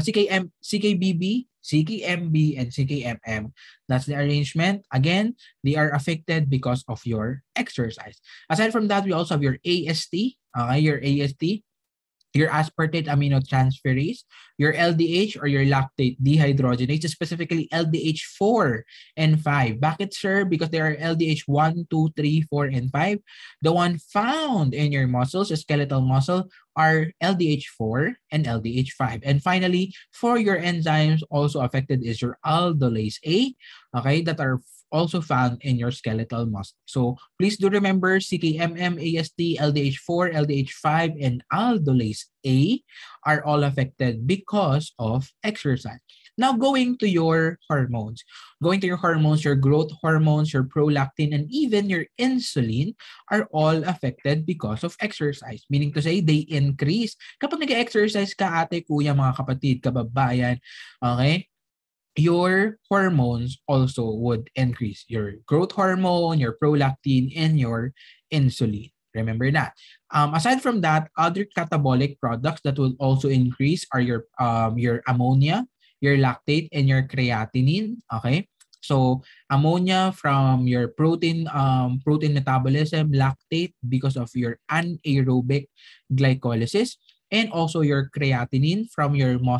S1: CKBB, CKMB, and CKMM. That's the arrangement. Again, they are affected because of your exercise. Aside from that, we also have your AST. Okay, your AST, your aspartate aminotransferase, your LDH or your lactate dehydrogenase, specifically LDH4 and 5. Bakit, sir? Because there are LDH 1, 2, 3, 4, and 5. The one found in your muscles, your skeletal muscle, are LDH4 and LDH5. And finally, for your enzymes also affected is your aldolase A, okay, that are also found in your skeletal muscle. So please do remember CKMM, AST, LDH4, LDH5, and aldolase A are all affected because of exercise. Now going to your hormones. Your growth hormones, your prolactin, and even your insulin are all affected because of exercise. Meaning to say, they increase. Kapag nag-exercise ka, ate, kuya, mga kapatid, kababayan, okay, your hormones also would increase. Your growth hormone, your prolactin, and your insulin. Remember that. Aside from that, other catabolic products that will also increase are your ammonia, your lactate, and your creatinine. Okay. So ammonia from your protein metabolism, lactate because of your anaerobic glycolysis, and also your creatinine from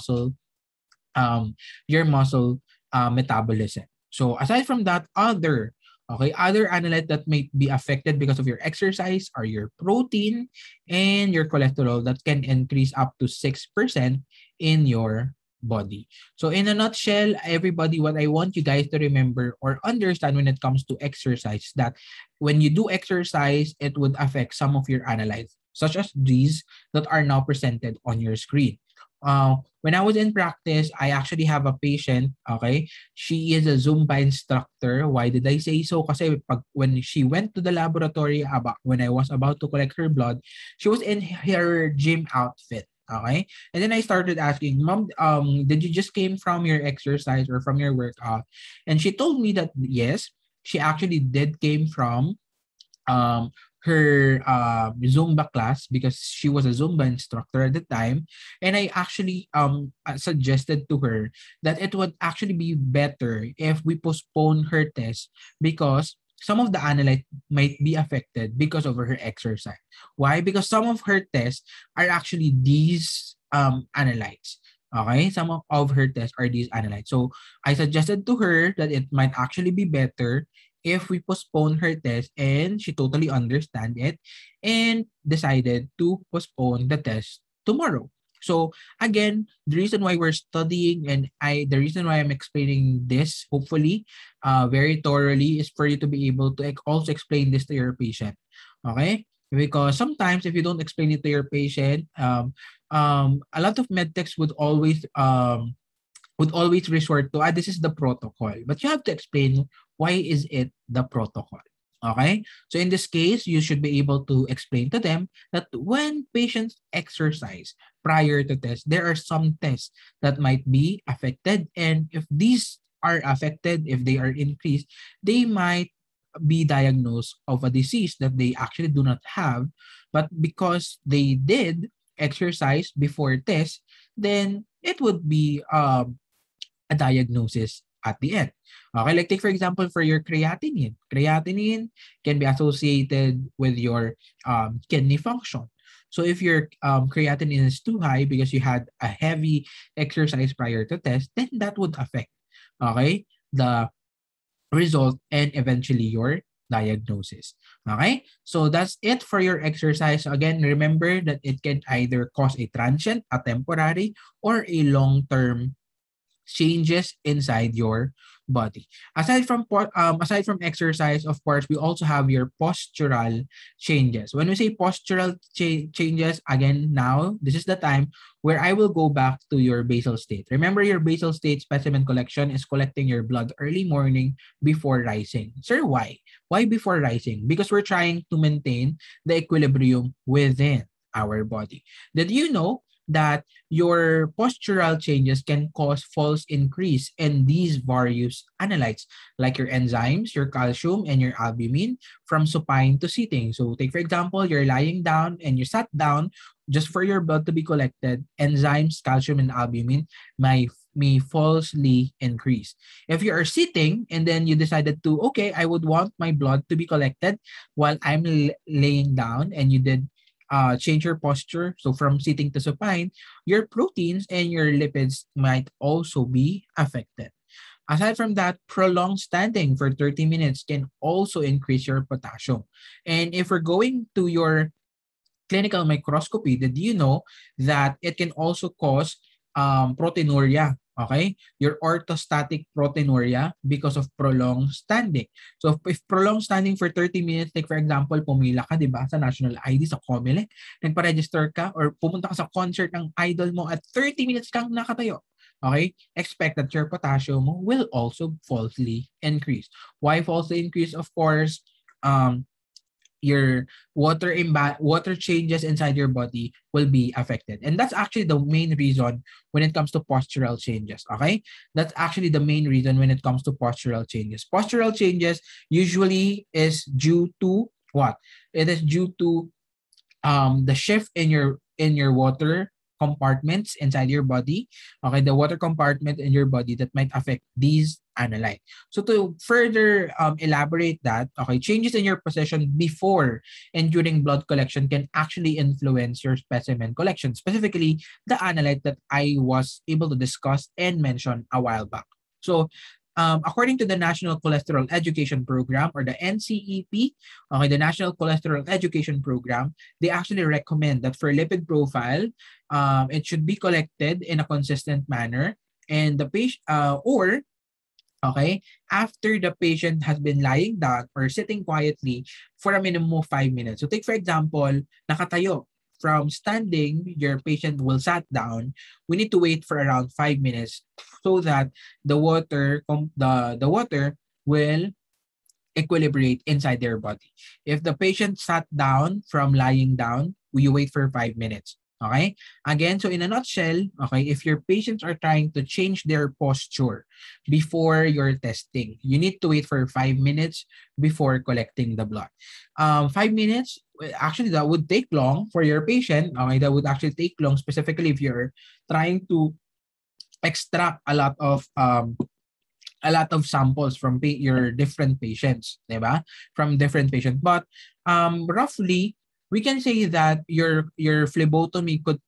S1: your muscle metabolism. So aside from that, other analytes that may be affected because of your exercise are your protein and your cholesterol that can increase up to 6% in your body. So in a nutshell, everybody, what I want you guys to remember or understand when it comes to exercise, that when you do exercise, it would affect some of your analytes, such as these that are now presented on your screen. When I was in practice, I actually have a patient, okay? She is a Zumba instructor. Why did I say so? Kasi when she went to the laboratory, when I was about to collect her blood, she was in her gym outfit. Okay. And then I started asking, Mom, did you just came from your exercise or from your workout? And she told me that yes, she actually did came from her Zumba class because she was a Zumba instructor at the time. And I actually suggested to her that it would actually be better if we postpone her test because some of the analytes might be affected because of her exercise. Why? Because some of her tests are actually these analytes. Okay, some of her tests are these analytes. So I suggested to her that it might actually be better if we postpone her test, and she totally understand it and decided to postpone the test tomorrow. So again, the reason why we're studying and the reason why I'm explaining this, hopefully, very thoroughly, is for you to be able to also explain this to your patient. Okay? Because sometimes if you don't explain it to your patient, a lot of medtechs would always resort to, this is the protocol. But you have to explain why is it the protocol. Okay? So in this case, you should be able to explain to them that when patients exercise prior to test, there are some tests that might be affected. And if these are affected, if they are increased, they might be diagnosed of a disease that they actually do not have. But because they did exercise before test, then it would be a diagnosis at the end. Okay, like take for example for your creatinine. Creatinine can be associated with your kidney function. So if your creatinine is too high because you had a heavy exercise prior to test, then that would affect, okay, the result and eventually your diagnosis. Okay? So that's it for your exercise. Again, remember that it can either cause a transient, a temporary, or a long-term changes inside your body. Aside from exercise, of course, we also have your postural changes. When we say postural changes, again, now this is the time where I will go back to your basal state. Remember, your basal state specimen collection is collecting your blood early morning before rising. Sir, why? Why before rising? Because we're trying to maintain the equilibrium within our body. Did you know that your postural changes can cause false increase in these various analytes like your enzymes, your calcium, and your albumin from supine to sitting? So take for example, you're lying down and you sat down just for your blood to be collected. Enzymes, calcium, and albumin may falsely increase. If you are sitting and then you decided to, okay, I would want my blood to be collected while I'm laying down, and you did change your posture, so from sitting to supine, your proteins and your lipids might also be affected. Aside from that, prolonged standing for 30 minutes can also increase your potassium. And if we're going to your clinical microscopy, did you know that it can also cause proteinuria? Okay, your orthostatic proteinuria because of prolonged standing. So if prolonged standing for 30 minutes, like for example, pumila ka, di ba, sa National ID, sa COMELEC, nagpa-register ka or pumunta ka sa concert ng idol mo at 30 minutes kang nakatayo, okay, expect that your potassium will also falsely increase. Why falsely increase? Of course, your water changes inside your body will be affected. And that's actually the main reason when it comes to postural changes, okay? That's actually the main reason when it comes to postural changes. Postural changes usually is due to what? It is due to the shift in your water compartments inside your body. Okay, the water compartment in your body that might affect these analyte. So to further elaborate that, okay, changes in your position before and during blood collection can actually influence your specimen collection, specifically the analyte that I was able to discuss and mention a while back. So according to the National Cholesterol Education Program, or the NCEP, okay, the National Cholesterol Education Program, they actually recommend that for lipid profile, it should be collected in a consistent manner, and the patient okay, after the patient has been lying down or sitting quietly for a minimum of 5 minutes. So take for example, nakatayo. From standing, your patient will sat down. We need to wait for around 5 minutes so that the water will equilibrate inside their body. If the patient sat down from lying down, we wait for 5 minutes. Okay? Again, so in a nutshell, okay, if your patients are trying to change their posture before your testing, you need to wait for 5 minutes before collecting the blood. 5 minutes, actually that would take long for your patient. Okay, that would actually take long, specifically if you're trying to extract a lot of samples from your different patients, diba? From different patients. But roughly, we can say that your phlebotomy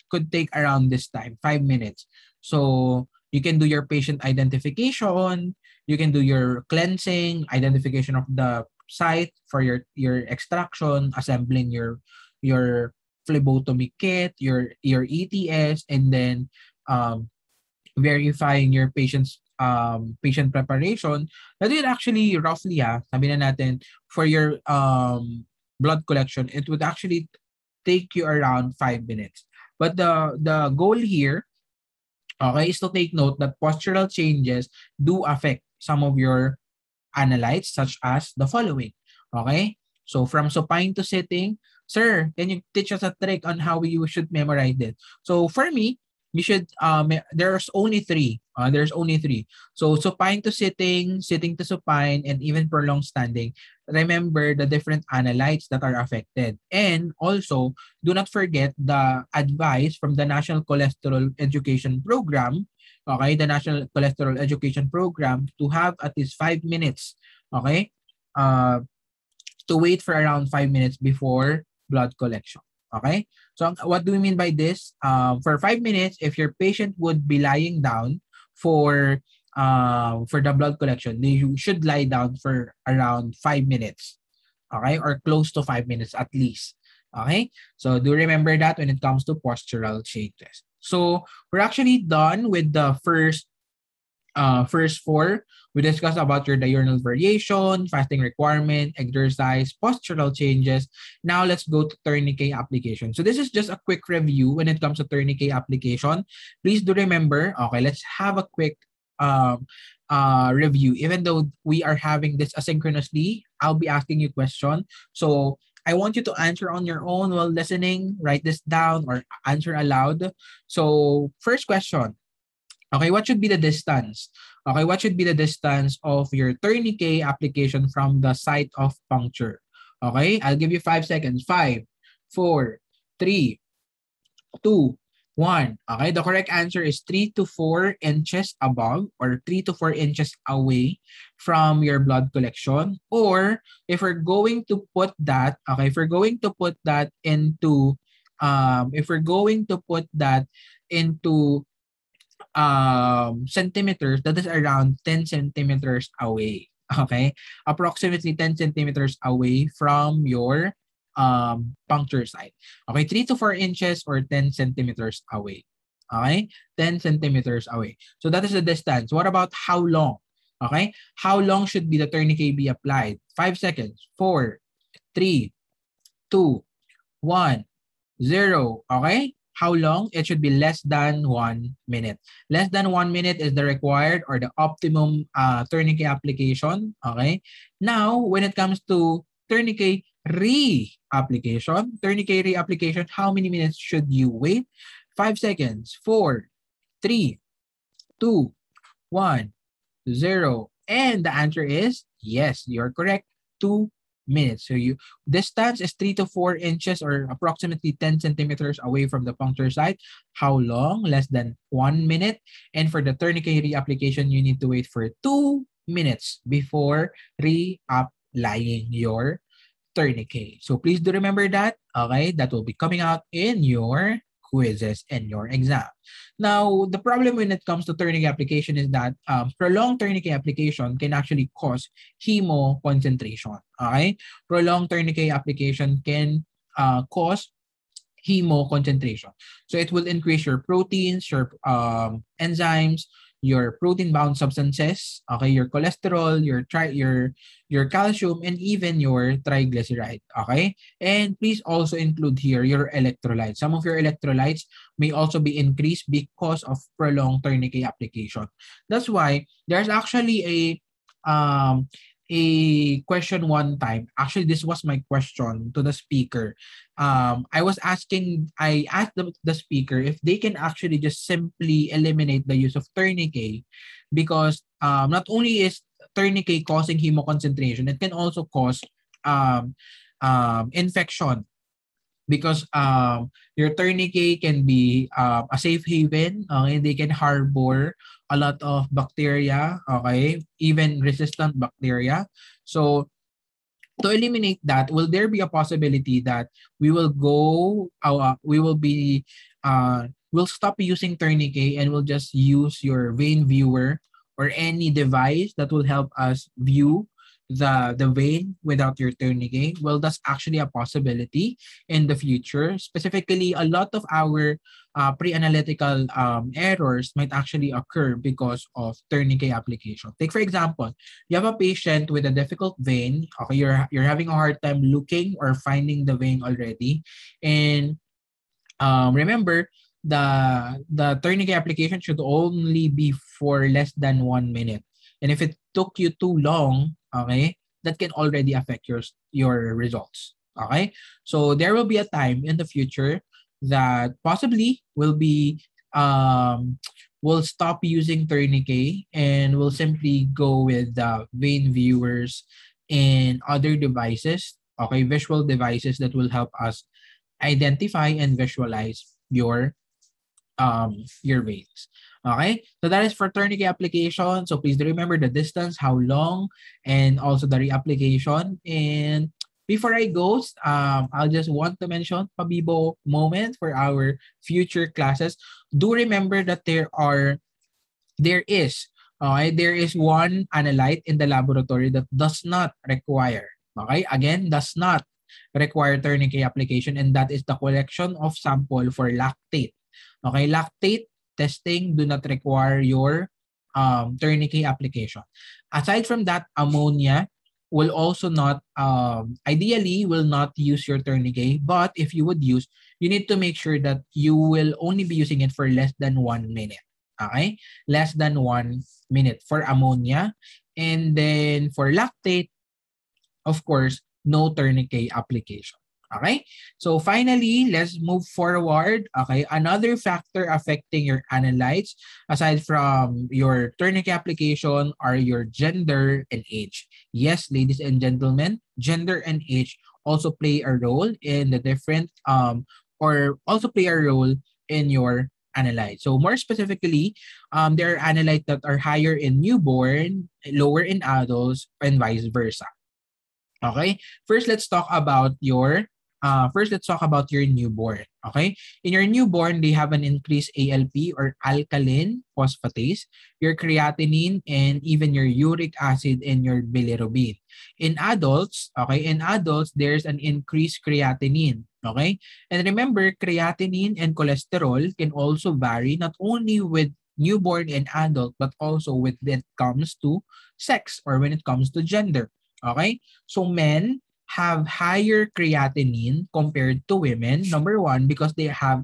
S1: could take around this time, 5 minutes. So you can do your patient identification, you can do your cleansing, identification of the site for your extraction, assembling your phlebotomy kit, your ETS, and then um, verifying your patient preparation. That will actually roughly sabi na natin for your blood collection, it would actually take you around 5 minutes. But the goal here, okay, is to take note that postural changes do affect some of your analytes such as the following. Okay? So from supine to sitting, sir, can you teach us a trick on how we should memorize it? So for me, you should there's only three. There's only three. So supine to sitting, sitting to supine, and even prolonged standing. Remember the different analytes that are affected. And also, do not forget the advice from the National Cholesterol Education Program, okay, the National Cholesterol Education Program, to have at least 5 minutes, okay, uh, to wait for around 5 minutes before blood collection. Okay? So what do we mean by this? For 5 minutes, if your patient would be lying down for the blood collection, they should lie down for around 5 minutes. Okay? Or close to 5 minutes at least. Okay? So do remember that when it comes to postural changes. So we're actually done with the first four. We discussed about your diurnal variation, fasting requirement, exercise, postural changes. Now let's go to tourniquet application. So this is just a quick review when it comes to tourniquet application. Please do remember, okay, let's have a quick review. Even though we are having this asynchronously, I'll be asking you questions. So I want you to answer on your own while listening, write this down or answer aloud. So first question. Okay, what should be the distance? Okay, what should be the distance of your tourniquet application from the site of puncture? Okay, I'll give you 5 seconds. 5, 4, 3, 2, 1. Okay, the correct answer is 3 to 4 inches above or 3 to 4 inches away from your blood collection. Or if we're going to put that, okay, if we're going to put that into, centimeters, that is around 10 centimeters away. Okay? Approximately 10 centimeters away from your puncture site. Okay? 3 to 4 inches or 10 centimeters away. Okay? 10 centimeters away. So that is the distance. What about how long? Okay? How long should be the tourniquet be applied? 5 seconds. 4, 3, 2, 1, 0. Okay? How long? It should be less than 1 minute. Less than 1 minute is the required or the optimum tourniquet application. Okay. Now, when it comes to tourniquet reapplication, how many minutes should you wait? 5 seconds. 4, 3, 2, 1, 0. And the answer is yes, you're correct. 2 minutes. So distance is 3 to 4 inches or approximately 10 centimeters away from the puncture site. How long? Less than 1 minute. And for the tourniquet reapplication, you need to wait for 2 minutes before reapplying your tourniquet. So please do remember that. Okay, that will be coming out in your quizzes and your exam. Now, the problem when it comes to tourniquet application is that prolonged tourniquet application can actually cause hemoconcentration. Okay? Prolonged tourniquet application can cause hemoconcentration. So it will increase your proteins, your enzymes, your protein-bound substances, okay, your cholesterol, your calcium, and even your triglyceride, okay? And please also include here your electrolytes. Some of your electrolytes may also be increased because of prolonged tourniquet application. That's why there's actually a question one time. Actually, this was my question to the speaker. I asked the speaker if they can actually just simply eliminate the use of tourniquet because not only is tourniquet causing hemoconcentration, it can also cause infection because your tourniquet can be a safe haven. Okay? They can harbor a lot of bacteria, okay, even resistant bacteria. So to eliminate that, will there be a possibility that we will be we'll stop using tourniquet and we'll just use your vein viewer or any device that will help us view the vein without your tourniquet. Well, that's actually a possibility in the future. Specifically, a lot of our pre-analytical errors might actually occur because of tourniquet application. Take for example, you have a patient with a difficult vein. Okay, you're having a hard time looking or finding the vein already, and remember, the tourniquet application should only be for less than 1 minute. And if it took you too long, okay, that can already affect your results. Okay, so there will be a time in the future that possibly will stop using tourniquet and will simply go with the vein viewers and other devices. Okay, visual devices that will help us identify and visualize your veins. Okay, so that is for tourniquet application. So please do remember the distance, how long, and also the reapplication. And before I go, I'll just want to mention Pabibo moment for our future classes. Do remember that there is one analyte in the laboratory that does not require, okay, again, does not require tourniquet application, and that is the collection of sample for lactate. Okay, lactate testing do not require your tourniquet application. Aside from that, ammonia will also not, ideally will not use your tourniquet, but if you would use, you need to make sure that you will only be using it for less than 1 minute. Okay, less than 1 minute for ammonia. And then for lactate, of course, no tourniquet application. Okay? So finally, let's move forward. Okay, another factor affecting your analytes, aside from your tourniquet application, are your gender and age. Yes, ladies and gentlemen, gender and age also play a role in the different, or also play a role in your analyte. So more specifically, there are analytes that are higher in newborn, lower in adults, and vice versa. Okay? First let's talk about your newborn. Okay? In your newborn, they have an increased ALP or alkaline phosphatase, your creatinine, and even your uric acid and your bilirubin. In adults, there's an increased creatinine. Okay? And remember, creatinine and cholesterol can also vary not only with newborn and adult, but also when it comes to sex or when it comes to gender. Okay? So men have higher creatinine compared to women. Number one, because they have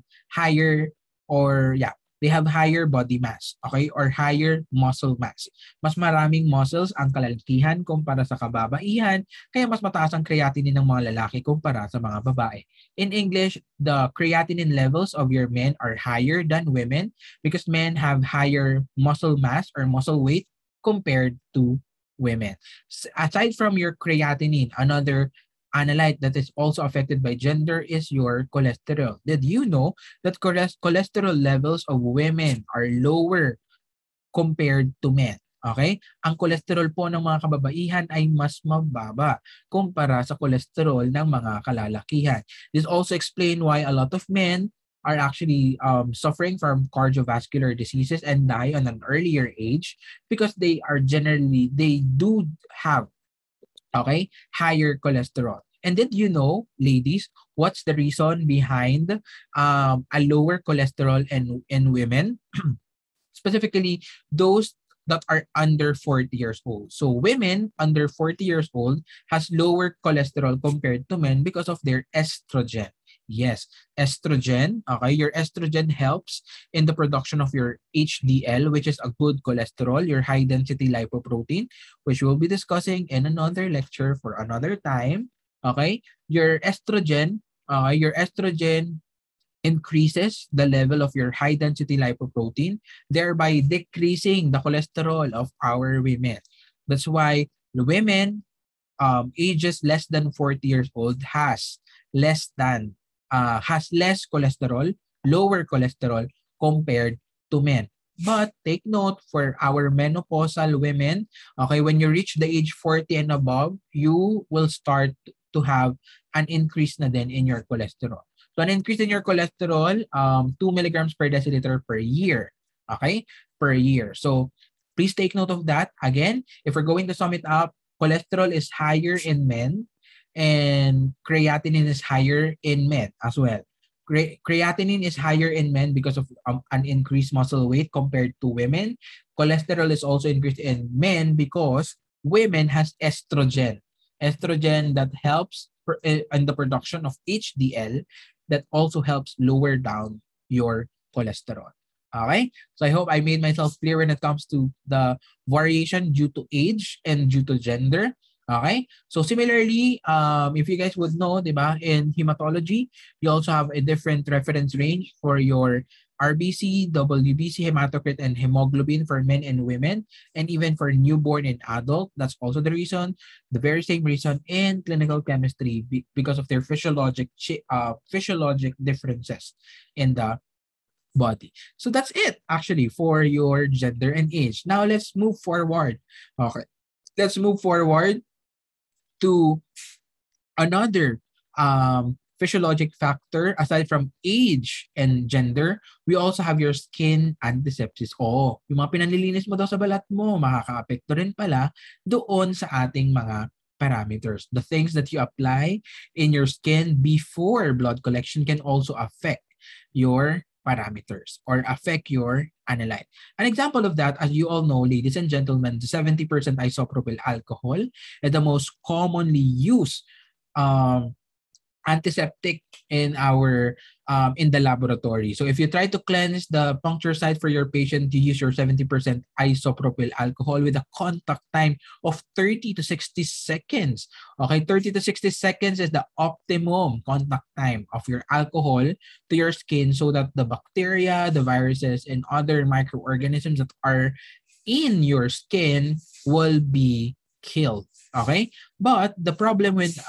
S1: they have higher body mass, okay, or higher muscle mass. Mas maraming muscles ang kalalakihan kumpara sa kababaihan, kaya mas mataas ang creatinine ng mga lalaki kumpara sa mga babae. In English, the creatinine levels of your men are higher than women because men have higher muscle mass or muscle weight compared to women. Aside from your creatinine, another analyte that is also affected by gender is your cholesterol. Did you know that cholesterol levels of women are lower compared to men? Okay? Ang cholesterol po ng mga kababaihan ay mas mababa kumpara sa cholesterol ng mga kalalakihan. This also explains why a lot of men are actually suffering from cardiovascular diseases and die on an earlier age because they do have, okay, higher cholesterol. And did you know, ladies, what's the reason behind a lower cholesterol in women? Specifically, those that are under 40 years old. So women under 40 years old has lower cholesterol compared to men because of their estrogen. Yes, estrogen. Okay, your estrogen helps in the production of your HDL, which is a good cholesterol, your high density lipoprotein, which we'll be discussing in another lecture for another time. Okay, your estrogen increases the level of your high density lipoprotein, thereby decreasing the cholesterol of our women. That's why the women ages less than 40 years old has less cholesterol, lower cholesterol compared to men. But take note for our menopausal women, okay, when you reach the age 40 and above, you will start to have an increase na din in your cholesterol. So an increase in your cholesterol, 2 milligrams per deciliter per year. Okay? Per year. So please take note of that. Again, if we're going to sum it up, cholesterol is higher in men and creatinine is higher in men as well. Creatinine is higher in men because of an increased muscle weight compared to women. Cholesterol is also increased in men because women has estrogen. Estrogen that helps in the production of HDL that also helps lower down your cholesterol. Okay? So I hope I made myself clear when it comes to the variation due to age and due to gender. Okay? So similarly, if you guys would know, diba, in hematology, you also have a different reference range for your RBC, WBC, hematocrit, and hemoglobin for men and women, and even for newborn and adult. That's also the reason, the very same reason in clinical chemistry because of their physiologic differences in the body. So that's it actually for your gender and age. Now let's move forward. Okay. Let's move forward to another physiologic factor aside from age and gender. We also have your skin antisepsis. Oh, yung mga pinanlilinis mo daw sa balat mo, makaka-apekto rin pala doon sa ating mga parameters. The things that you apply in your skin before blood collection can also affect your parameters or affect your analyte. An example of that, as you all know, ladies and gentlemen, the 70% isopropyl alcohol is the most commonly used antiseptic in our in the laboratory. So if you try to cleanse the puncture site for your patient, you use your 70% isopropyl alcohol with a contact time of 30 to 60 seconds. Okay, 30 to 60 seconds is the optimum contact time of your alcohol to your skin so that the bacteria, the viruses, and other microorganisms that are in your skin will be killed. Okay, but the problem with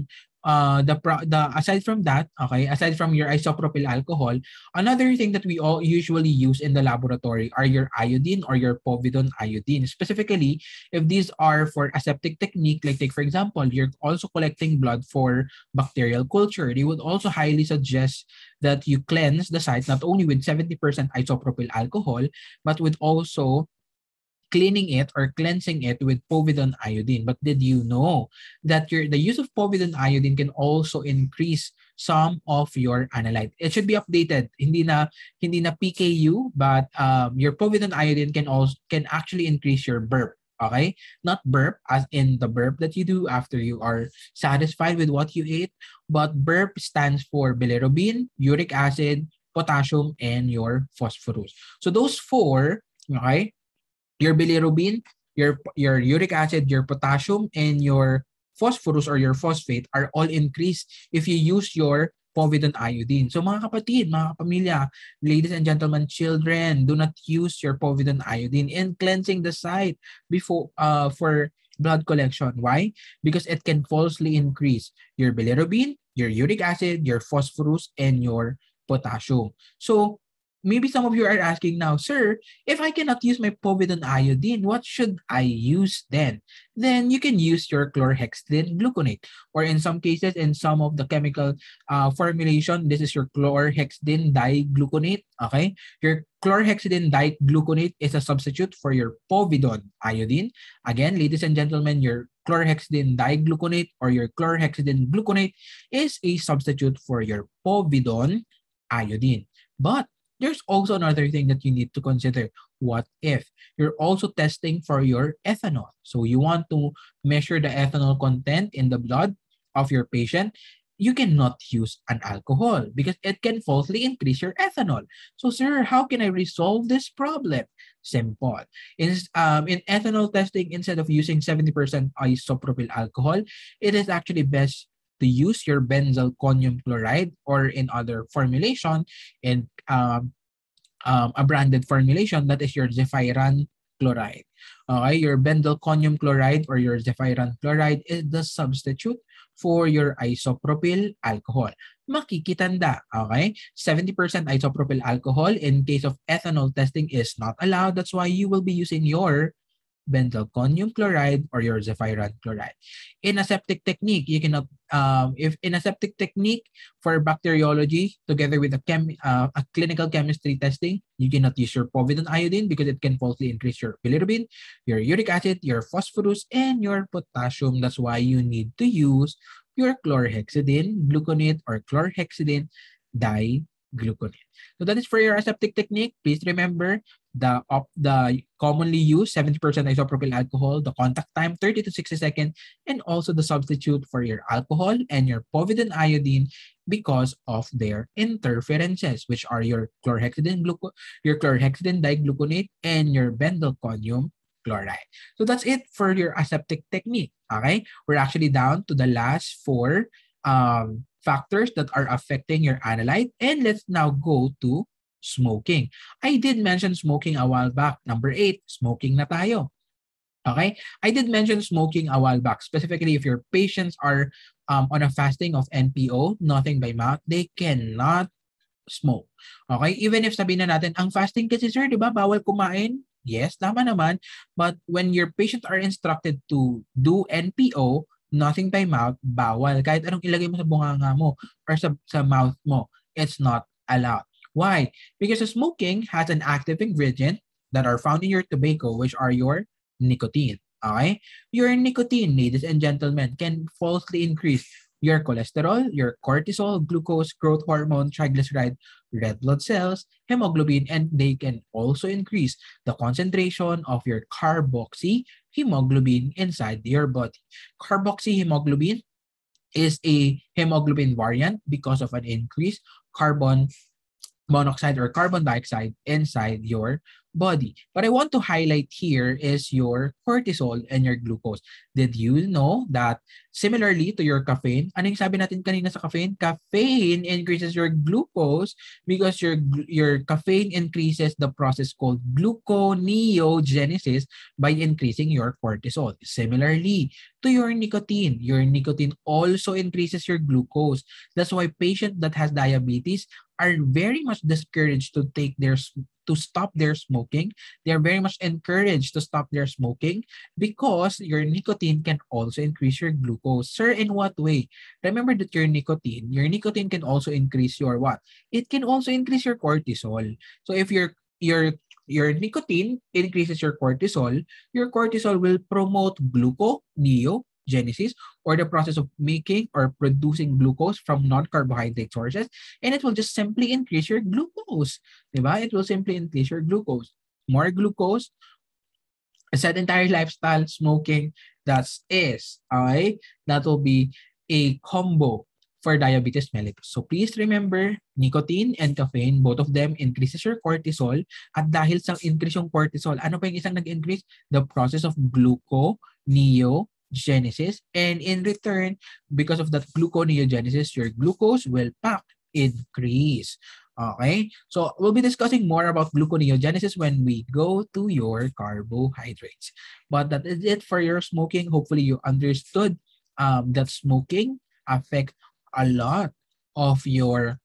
S1: aside from that, okay, aside from your isopropyl alcohol, another thing that we all usually use in the laboratory are your iodine or your povidone iodine. Specifically, if these are for aseptic technique, like take for example, you're also collecting blood for bacterial culture, they would also highly suggest that you cleanse the site not only with 70% isopropyl alcohol, but with also cleaning it or cleansing it with povidone iodine. But did you know that the use of povidone iodine can also increase some of your analyte? It should be updated. Hindi na PKU, but your povidone iodine can actually increase your burp. Okay? Not burp as in the burp that you do after you are satisfied with what you ate, but burp stands for bilirubin, uric acid, potassium, and your phosphorus. So those four, okay, your bilirubin, your uric acid, your potassium, and your phosphorus or your phosphate are all increased if you use your povidone iodine. So mga kapatid, mga kapamilya, ladies and gentlemen, children, do not use your povidone iodine in cleansing the site before for blood collection. Why? Because it can falsely increase your bilirubin, your uric acid, your phosphorus, and your potassium. So maybe some of you are asking now, sir, if I cannot use my povidone iodine, what should I use then? Then you can use your chlorhexidine gluconate. Or in some cases, in some of the chemical formulation, this is your chlorhexidine digluconate. Okay? Your chlorhexidine digluconate is a substitute for your povidone iodine. Again, ladies and gentlemen, your chlorhexidine digluconate or your chlorhexidine gluconate is a substitute for your povidone iodine. But there's also another thing that you need to consider. What if you're also testing for your ethanol? So you want to measure the ethanol content in the blood of your patient. You cannot use an alcohol because it can falsely increase your ethanol. So, sir, how can I resolve this problem? Simple. In ethanol testing, instead of using 70% isopropyl alcohol, it is actually best to use your benzyl conium chloride, or in other formulation, in a branded formulation, that is your Zephyran chloride. Okay, your benzyl conium chloride or your Zephyran chloride is the substitute for your isopropyl alcohol. Makikitanda, okay? 70% isopropyl alcohol in case of ethanol testing is not allowed. That's why you will be using your benzalkonium chloride, or your Zephyron chloride. In aseptic technique, you cannot, if in aseptic technique for bacteriology, together with a clinical chemistry testing, you cannot use your povidone iodine because it can falsely increase your bilirubin, your uric acid, your phosphorus, and your potassium. That's why you need to use your chlorhexidine gluconate or chlorhexidine digluconate. So that is for your aseptic technique. Please remember the commonly used 70% isopropyl alcohol, the contact time 30 to 60 seconds, and also the substitute for your alcohol and your povidone iodine because of their interferences, which are your chlorhexidine digluconate and your benzalkonium chloride. So that's it for your aseptic technique. Okay, we're actually down to the last four factors that are affecting your analyte, and let's now go to smoking. I did mention smoking a while back. Number 8, smoking na tayo. Okay, I did mention smoking a while back. Specifically, if your patients are on a fasting of NPO, nothing by mouth, they cannot smoke. Okay, even if sabihin na natin, ang fasting kasi sir, di ba, bawal kumain? Yes, tama naman. But when your patients are instructed to do NPO, nothing by mouth, bawal. Kahit anong ilagay mo sa bunganga mo or sa mouth mo, it's not allowed. Why? Because smoking has an active ingredient that are found in your tobacco, which are your nicotine. Okay? Your nicotine, ladies and gentlemen, can falsely increase your cholesterol, your cortisol, glucose, growth hormone, triglyceride, red blood cells, hemoglobin, and they can also increase the concentration of your carboxyhemoglobin inside your body. Carboxyhemoglobin is a hemoglobin variant because of an increased carbon monoxide or carbon dioxide inside your body. But I want to highlight here is your cortisol and your glucose. Did you know that similarly to your caffeine, ano yung sabi natin kanina sa caffeine? Caffeine increases your glucose because your caffeine increases the process called gluconeogenesis by increasing your cortisol. Similarly to your nicotine also increases your glucose. That's why patients that has diabetes are very much discouraged to stop their smoking. They are very much encouraged to stop their smoking because your nicotine can also increase your glucose. Sir, in what way? Remember that your nicotine can also increase your what? It can also increase your cortisol. So if your nicotine increases your cortisol will promote gluconeogenesis, or the process of making or producing glucose from non-carbohydrate sources, and it will just simply increase your glucose. Diba? It will simply increase your glucose. More glucose, a sedentary lifestyle, smoking, that will be a combo for diabetes mellitus. So please remember, nicotine and caffeine, both of them increases your cortisol. At dahil sa increase yung cortisol, ano pa yung isang nag-increase? The process of gluconeogenesis. And in return, because of that gluconeogenesis, your glucose will increase. Okay? So we'll be discussing more about gluconeogenesis when we go to your carbohydrates. But that is it for your smoking. Hopefully you understood that smoking affects a lot of your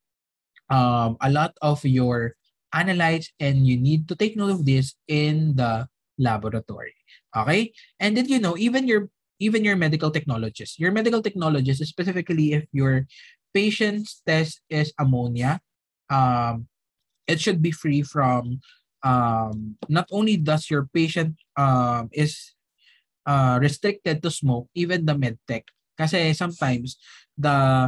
S1: analytes, and you need to take note of this in the laboratory. Okay? And did you know even your medical technologist, specifically if your patient's test is ammonia, it should be free from not only does your patient is restricted to smoke, even the medtech. Kasi sometimes the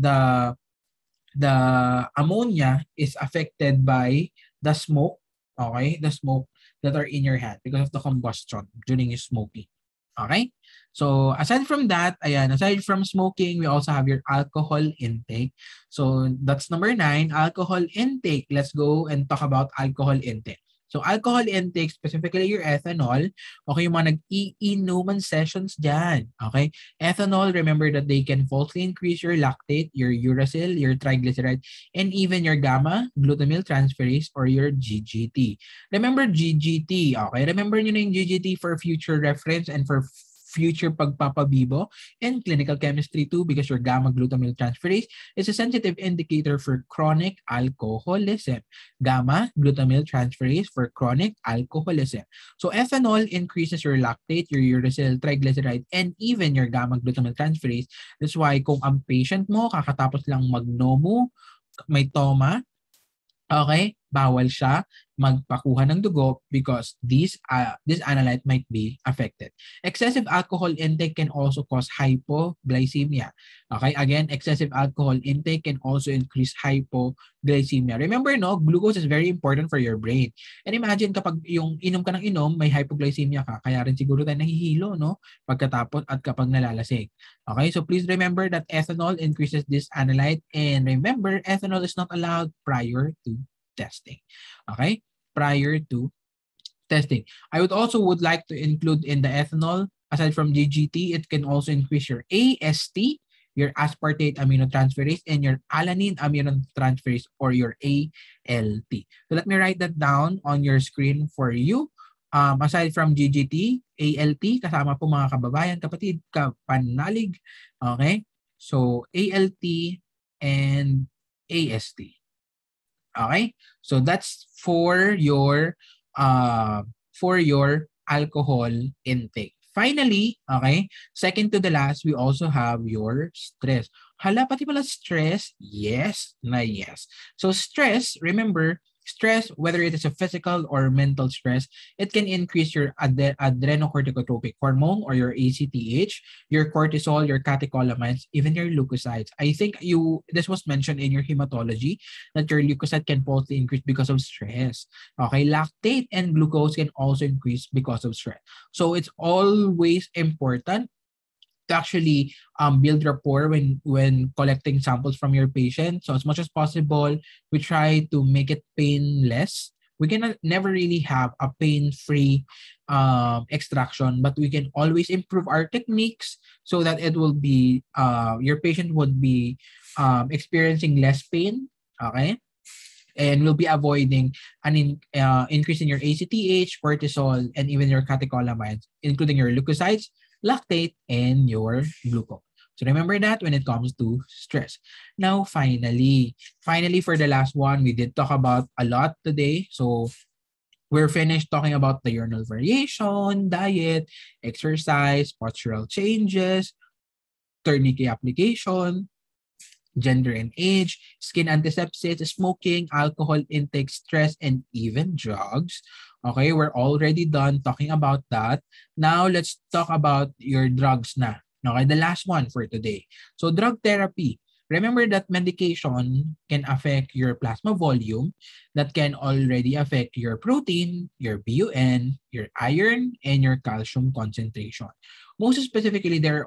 S1: ammonia is affected by the smoke, okay? The smoke that are in your hand because of the combustion during your smoking. Okay? So aside from that, aside from smoking, we also have your alcohol intake. So that's number 9, alcohol intake. Let's go and talk about alcohol intake. So alcohol intake, specifically your ethanol, okay, yung mga nag-iinuman sessions dyan, okay? Ethanol, remember that they can falsely increase your lactate, your uracil, your triglyceride, and even your gamma glutamyl transferase or your GGT. Remember GGT, okay? Remember nyo na yung GGT for future reference and for future pagpapabibo in clinical chemistry too, because your gamma glutamyl transferase is a sensitive indicator for chronic alcoholism. Gamma glutamyl transferase for chronic alcoholism. So ethanol increases your lactate, your uracil triglyceride, and even your gamma glutamyl transferase. That's why kung ang patient mo kakatapos lang magnomo, may toma, okay, bawal siya magpakuha ng dugo because this analyte might be affected. Excessive alcohol intake can also cause hypoglycemia. Okay, again, excessive alcohol intake can also increase hypoglycemia. Remember, no, glucose is very important for your brain. And imagine kapag yung inom ka ng inom, may hypoglycemia ka, kaya rin siguro tayo nahihilo, no, pagkatapos at kapag nalalasing. Okay, so please remember that ethanol increases this analyte, and remember, ethanol is not allowed prior to testing. Okay, prior to testing. I would like to include in the ethanol, aside from GGT, it can also increase your AST, your aspartate aminotransferase, and your alanine aminotransferase, or your ALT. So let me write that down on your screen for you. Aside from GGT, ALT, kasama po mga kababayan, kapatid, kapanalig. Okay? So ALT and AST. Okay? So that's for your alcohol intake. Finally, okay, second to the last, we also have your stress. Hala, pati pala stress? Yes na yes. So stress, remember, stress, whether it is a physical or mental stress, it can increase your adrenocorticotropic hormone, or your ACTH, your cortisol, your catecholamines, even your leukocytes. I think this was mentioned in your hematology that your leukocyte can possibly increase because of stress. Okay, lactate and glucose can also increase because of stress. So it's always important to actually build rapport when collecting samples from your patient. So as much as possible, we try to make it painless. We can never really have a pain-free extraction, but we can always improve our techniques so that it will be, your patient would be experiencing less pain, okay? And we'll be avoiding an increase in your ACTH, cortisol, and even your catecholamines, including your leukocytes, lactate, and your glucose. So remember that when it comes to stress. Now, finally for the last one, we did talk about a lot today. So we're finished talking about diurnal variation, diet, exercise, postural changes, tourniquet application, gender and age, skin antisepsis, smoking, alcohol intake, stress, and even drugs. Okay, we're already done talking about that. Now, let's talk about your drugs na. Okay, the last one for today. So, drug therapy. Remember that medication can affect your plasma volume, that can already affect your protein, your BUN, your iron, and your calcium concentration. Most specifically, there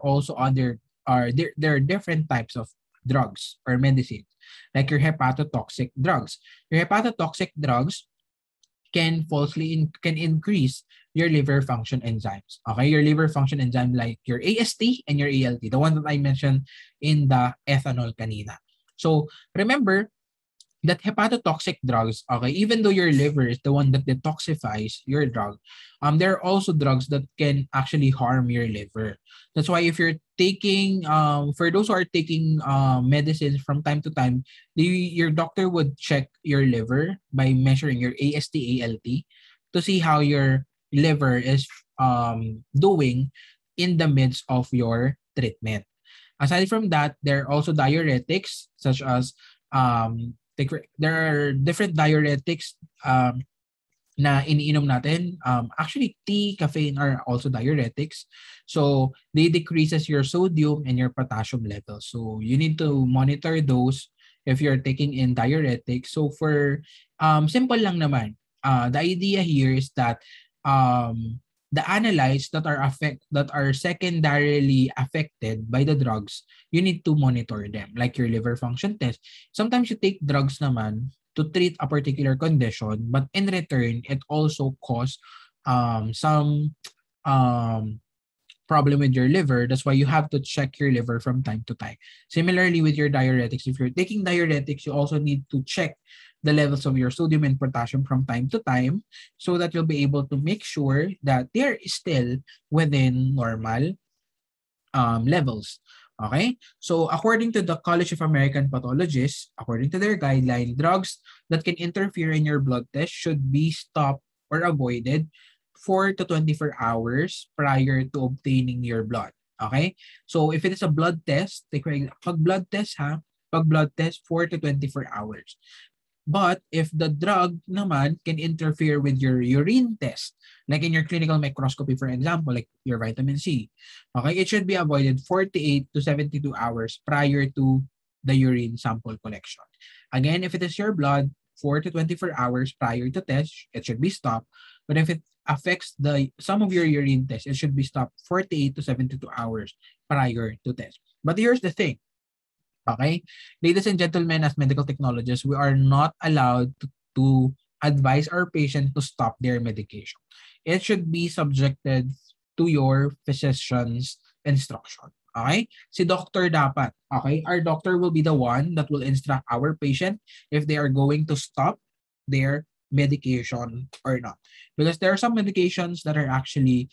S1: are different types of drugs or medicines, like your hepatotoxic drugs. Your hepatotoxic drugs can increase your liver function enzymes. Okay, your liver function enzyme like your AST and your ALT, the one that I mentioned in the ethanol kanina. So remember that hepatotoxic drugs, okay, even though your liver is the one that detoxifies your drug, there are also drugs that can actually harm your liver. That's why if you're taking, for those who are taking medicines from time to time, your doctor would check your liver by measuring your AST, ALT to see how your liver is doing in the midst of your treatment. Aside from that, there are also diuretics such as there are different diuretics na iniinom natin. Actually, tea, caffeine are also diuretics. So, they decreases your sodium and your potassium levels. So, you need to monitor those if you're taking in diuretics. So, for simple lang naman, the idea here is that the analytes that are secondarily affected by the drugs, you need to monitor them, like your liver function test. Sometimes you take drugs naman to treat a particular condition, but in return, it also cause some
S2: problem with your liver. That's why you have to check your liver from time to time. Similarly with your diuretics, if you're taking diuretics, you also need to check the levels of your sodium and potassium from time to time so that you'll be able to make sure that they're still within normal levels. Okay? So according to the College of American Pathologists, according to their guideline, drugs that can interfere in your blood test should be stopped or avoided 4 to 24 hours prior to obtaining your blood. Okay? So if it is a blood test, pag blood test ha, pag blood test 4 to 24 hours. But if the drug naman can interfere with your urine test, like in your clinical microscopy, for example, like your vitamin C, okay, it should be avoided 48 to 72 hours prior to the urine sample collection. Again, if it is your blood, 4 to 24 hours prior to test, it should be stopped. But if it affects the some of your urine test, it should be stopped 48 to 72 hours prior to test. But here's the thing. Okay? Ladies and gentlemen, as medical technologists, we are not allowed to advise our patient to stop their medication. It should be subjected to your physician's instruction. Okay? Si doctor dapat. Okay? Our doctor will be the one that will instruct our patient if they are going to stop their medication or not. Because there are some medications that are actually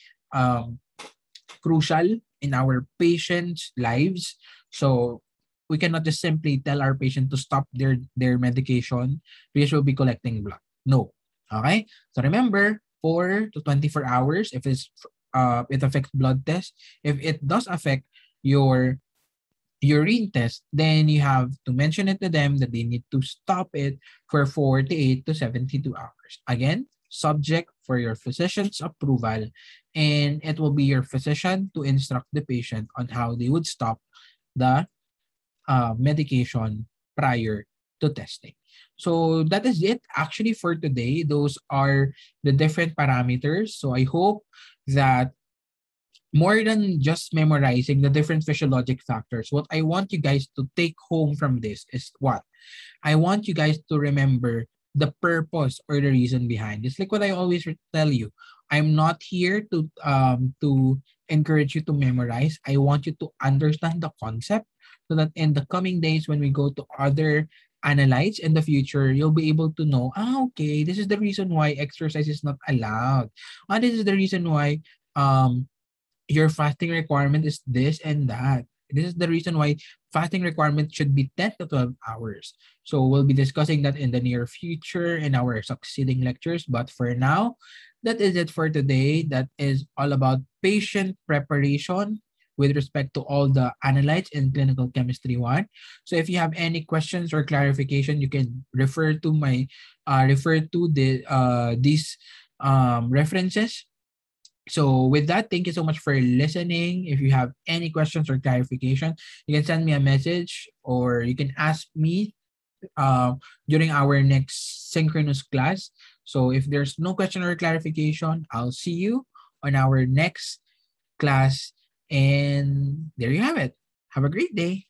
S2: crucial in our patients' lives. So we cannot just simply tell our patient to stop their medication because we'll be collecting blood. No. Okay? So remember, 4 to 24 hours if it affects blood test. If it does affect your urine test, then you have to mention it to them that they need to stop it for 48 to 72 hours. Again, subject for your physician's approval, and it will be your physician to instruct the patient on how they would stop the medication prior to testing. So that is it actually for today. Those are the different parameters. So I hope that more than just memorizing the different physiologic factors, what I want you guys to take home from this is what? I want you guys to remember the purpose or the reason behind. It's like what I always tell you. I'm not here to encourage you to memorize. I want you to understand the concept so that in the coming days when we go to other analytes in the future, you'll be able to know, okay, this is the reason why exercise is not allowed. This is the reason why your fasting requirement is this and that. This is the reason why fasting requirement should be 10 to 12 hours. So we'll be discussing that in the near future in our succeeding lectures. But for now, that is it for today. That is all about patient preparation with respect to all the analytes in clinical chemistry 1. So if you have any questions or clarification, you can refer to these references. So with that, thank you so much for listening. If you have any questions or clarification, you can send me a message or you can ask me during our next synchronous class. So if there's no question or clarification, I'll see you on our next class. And there you have it. Have a great day.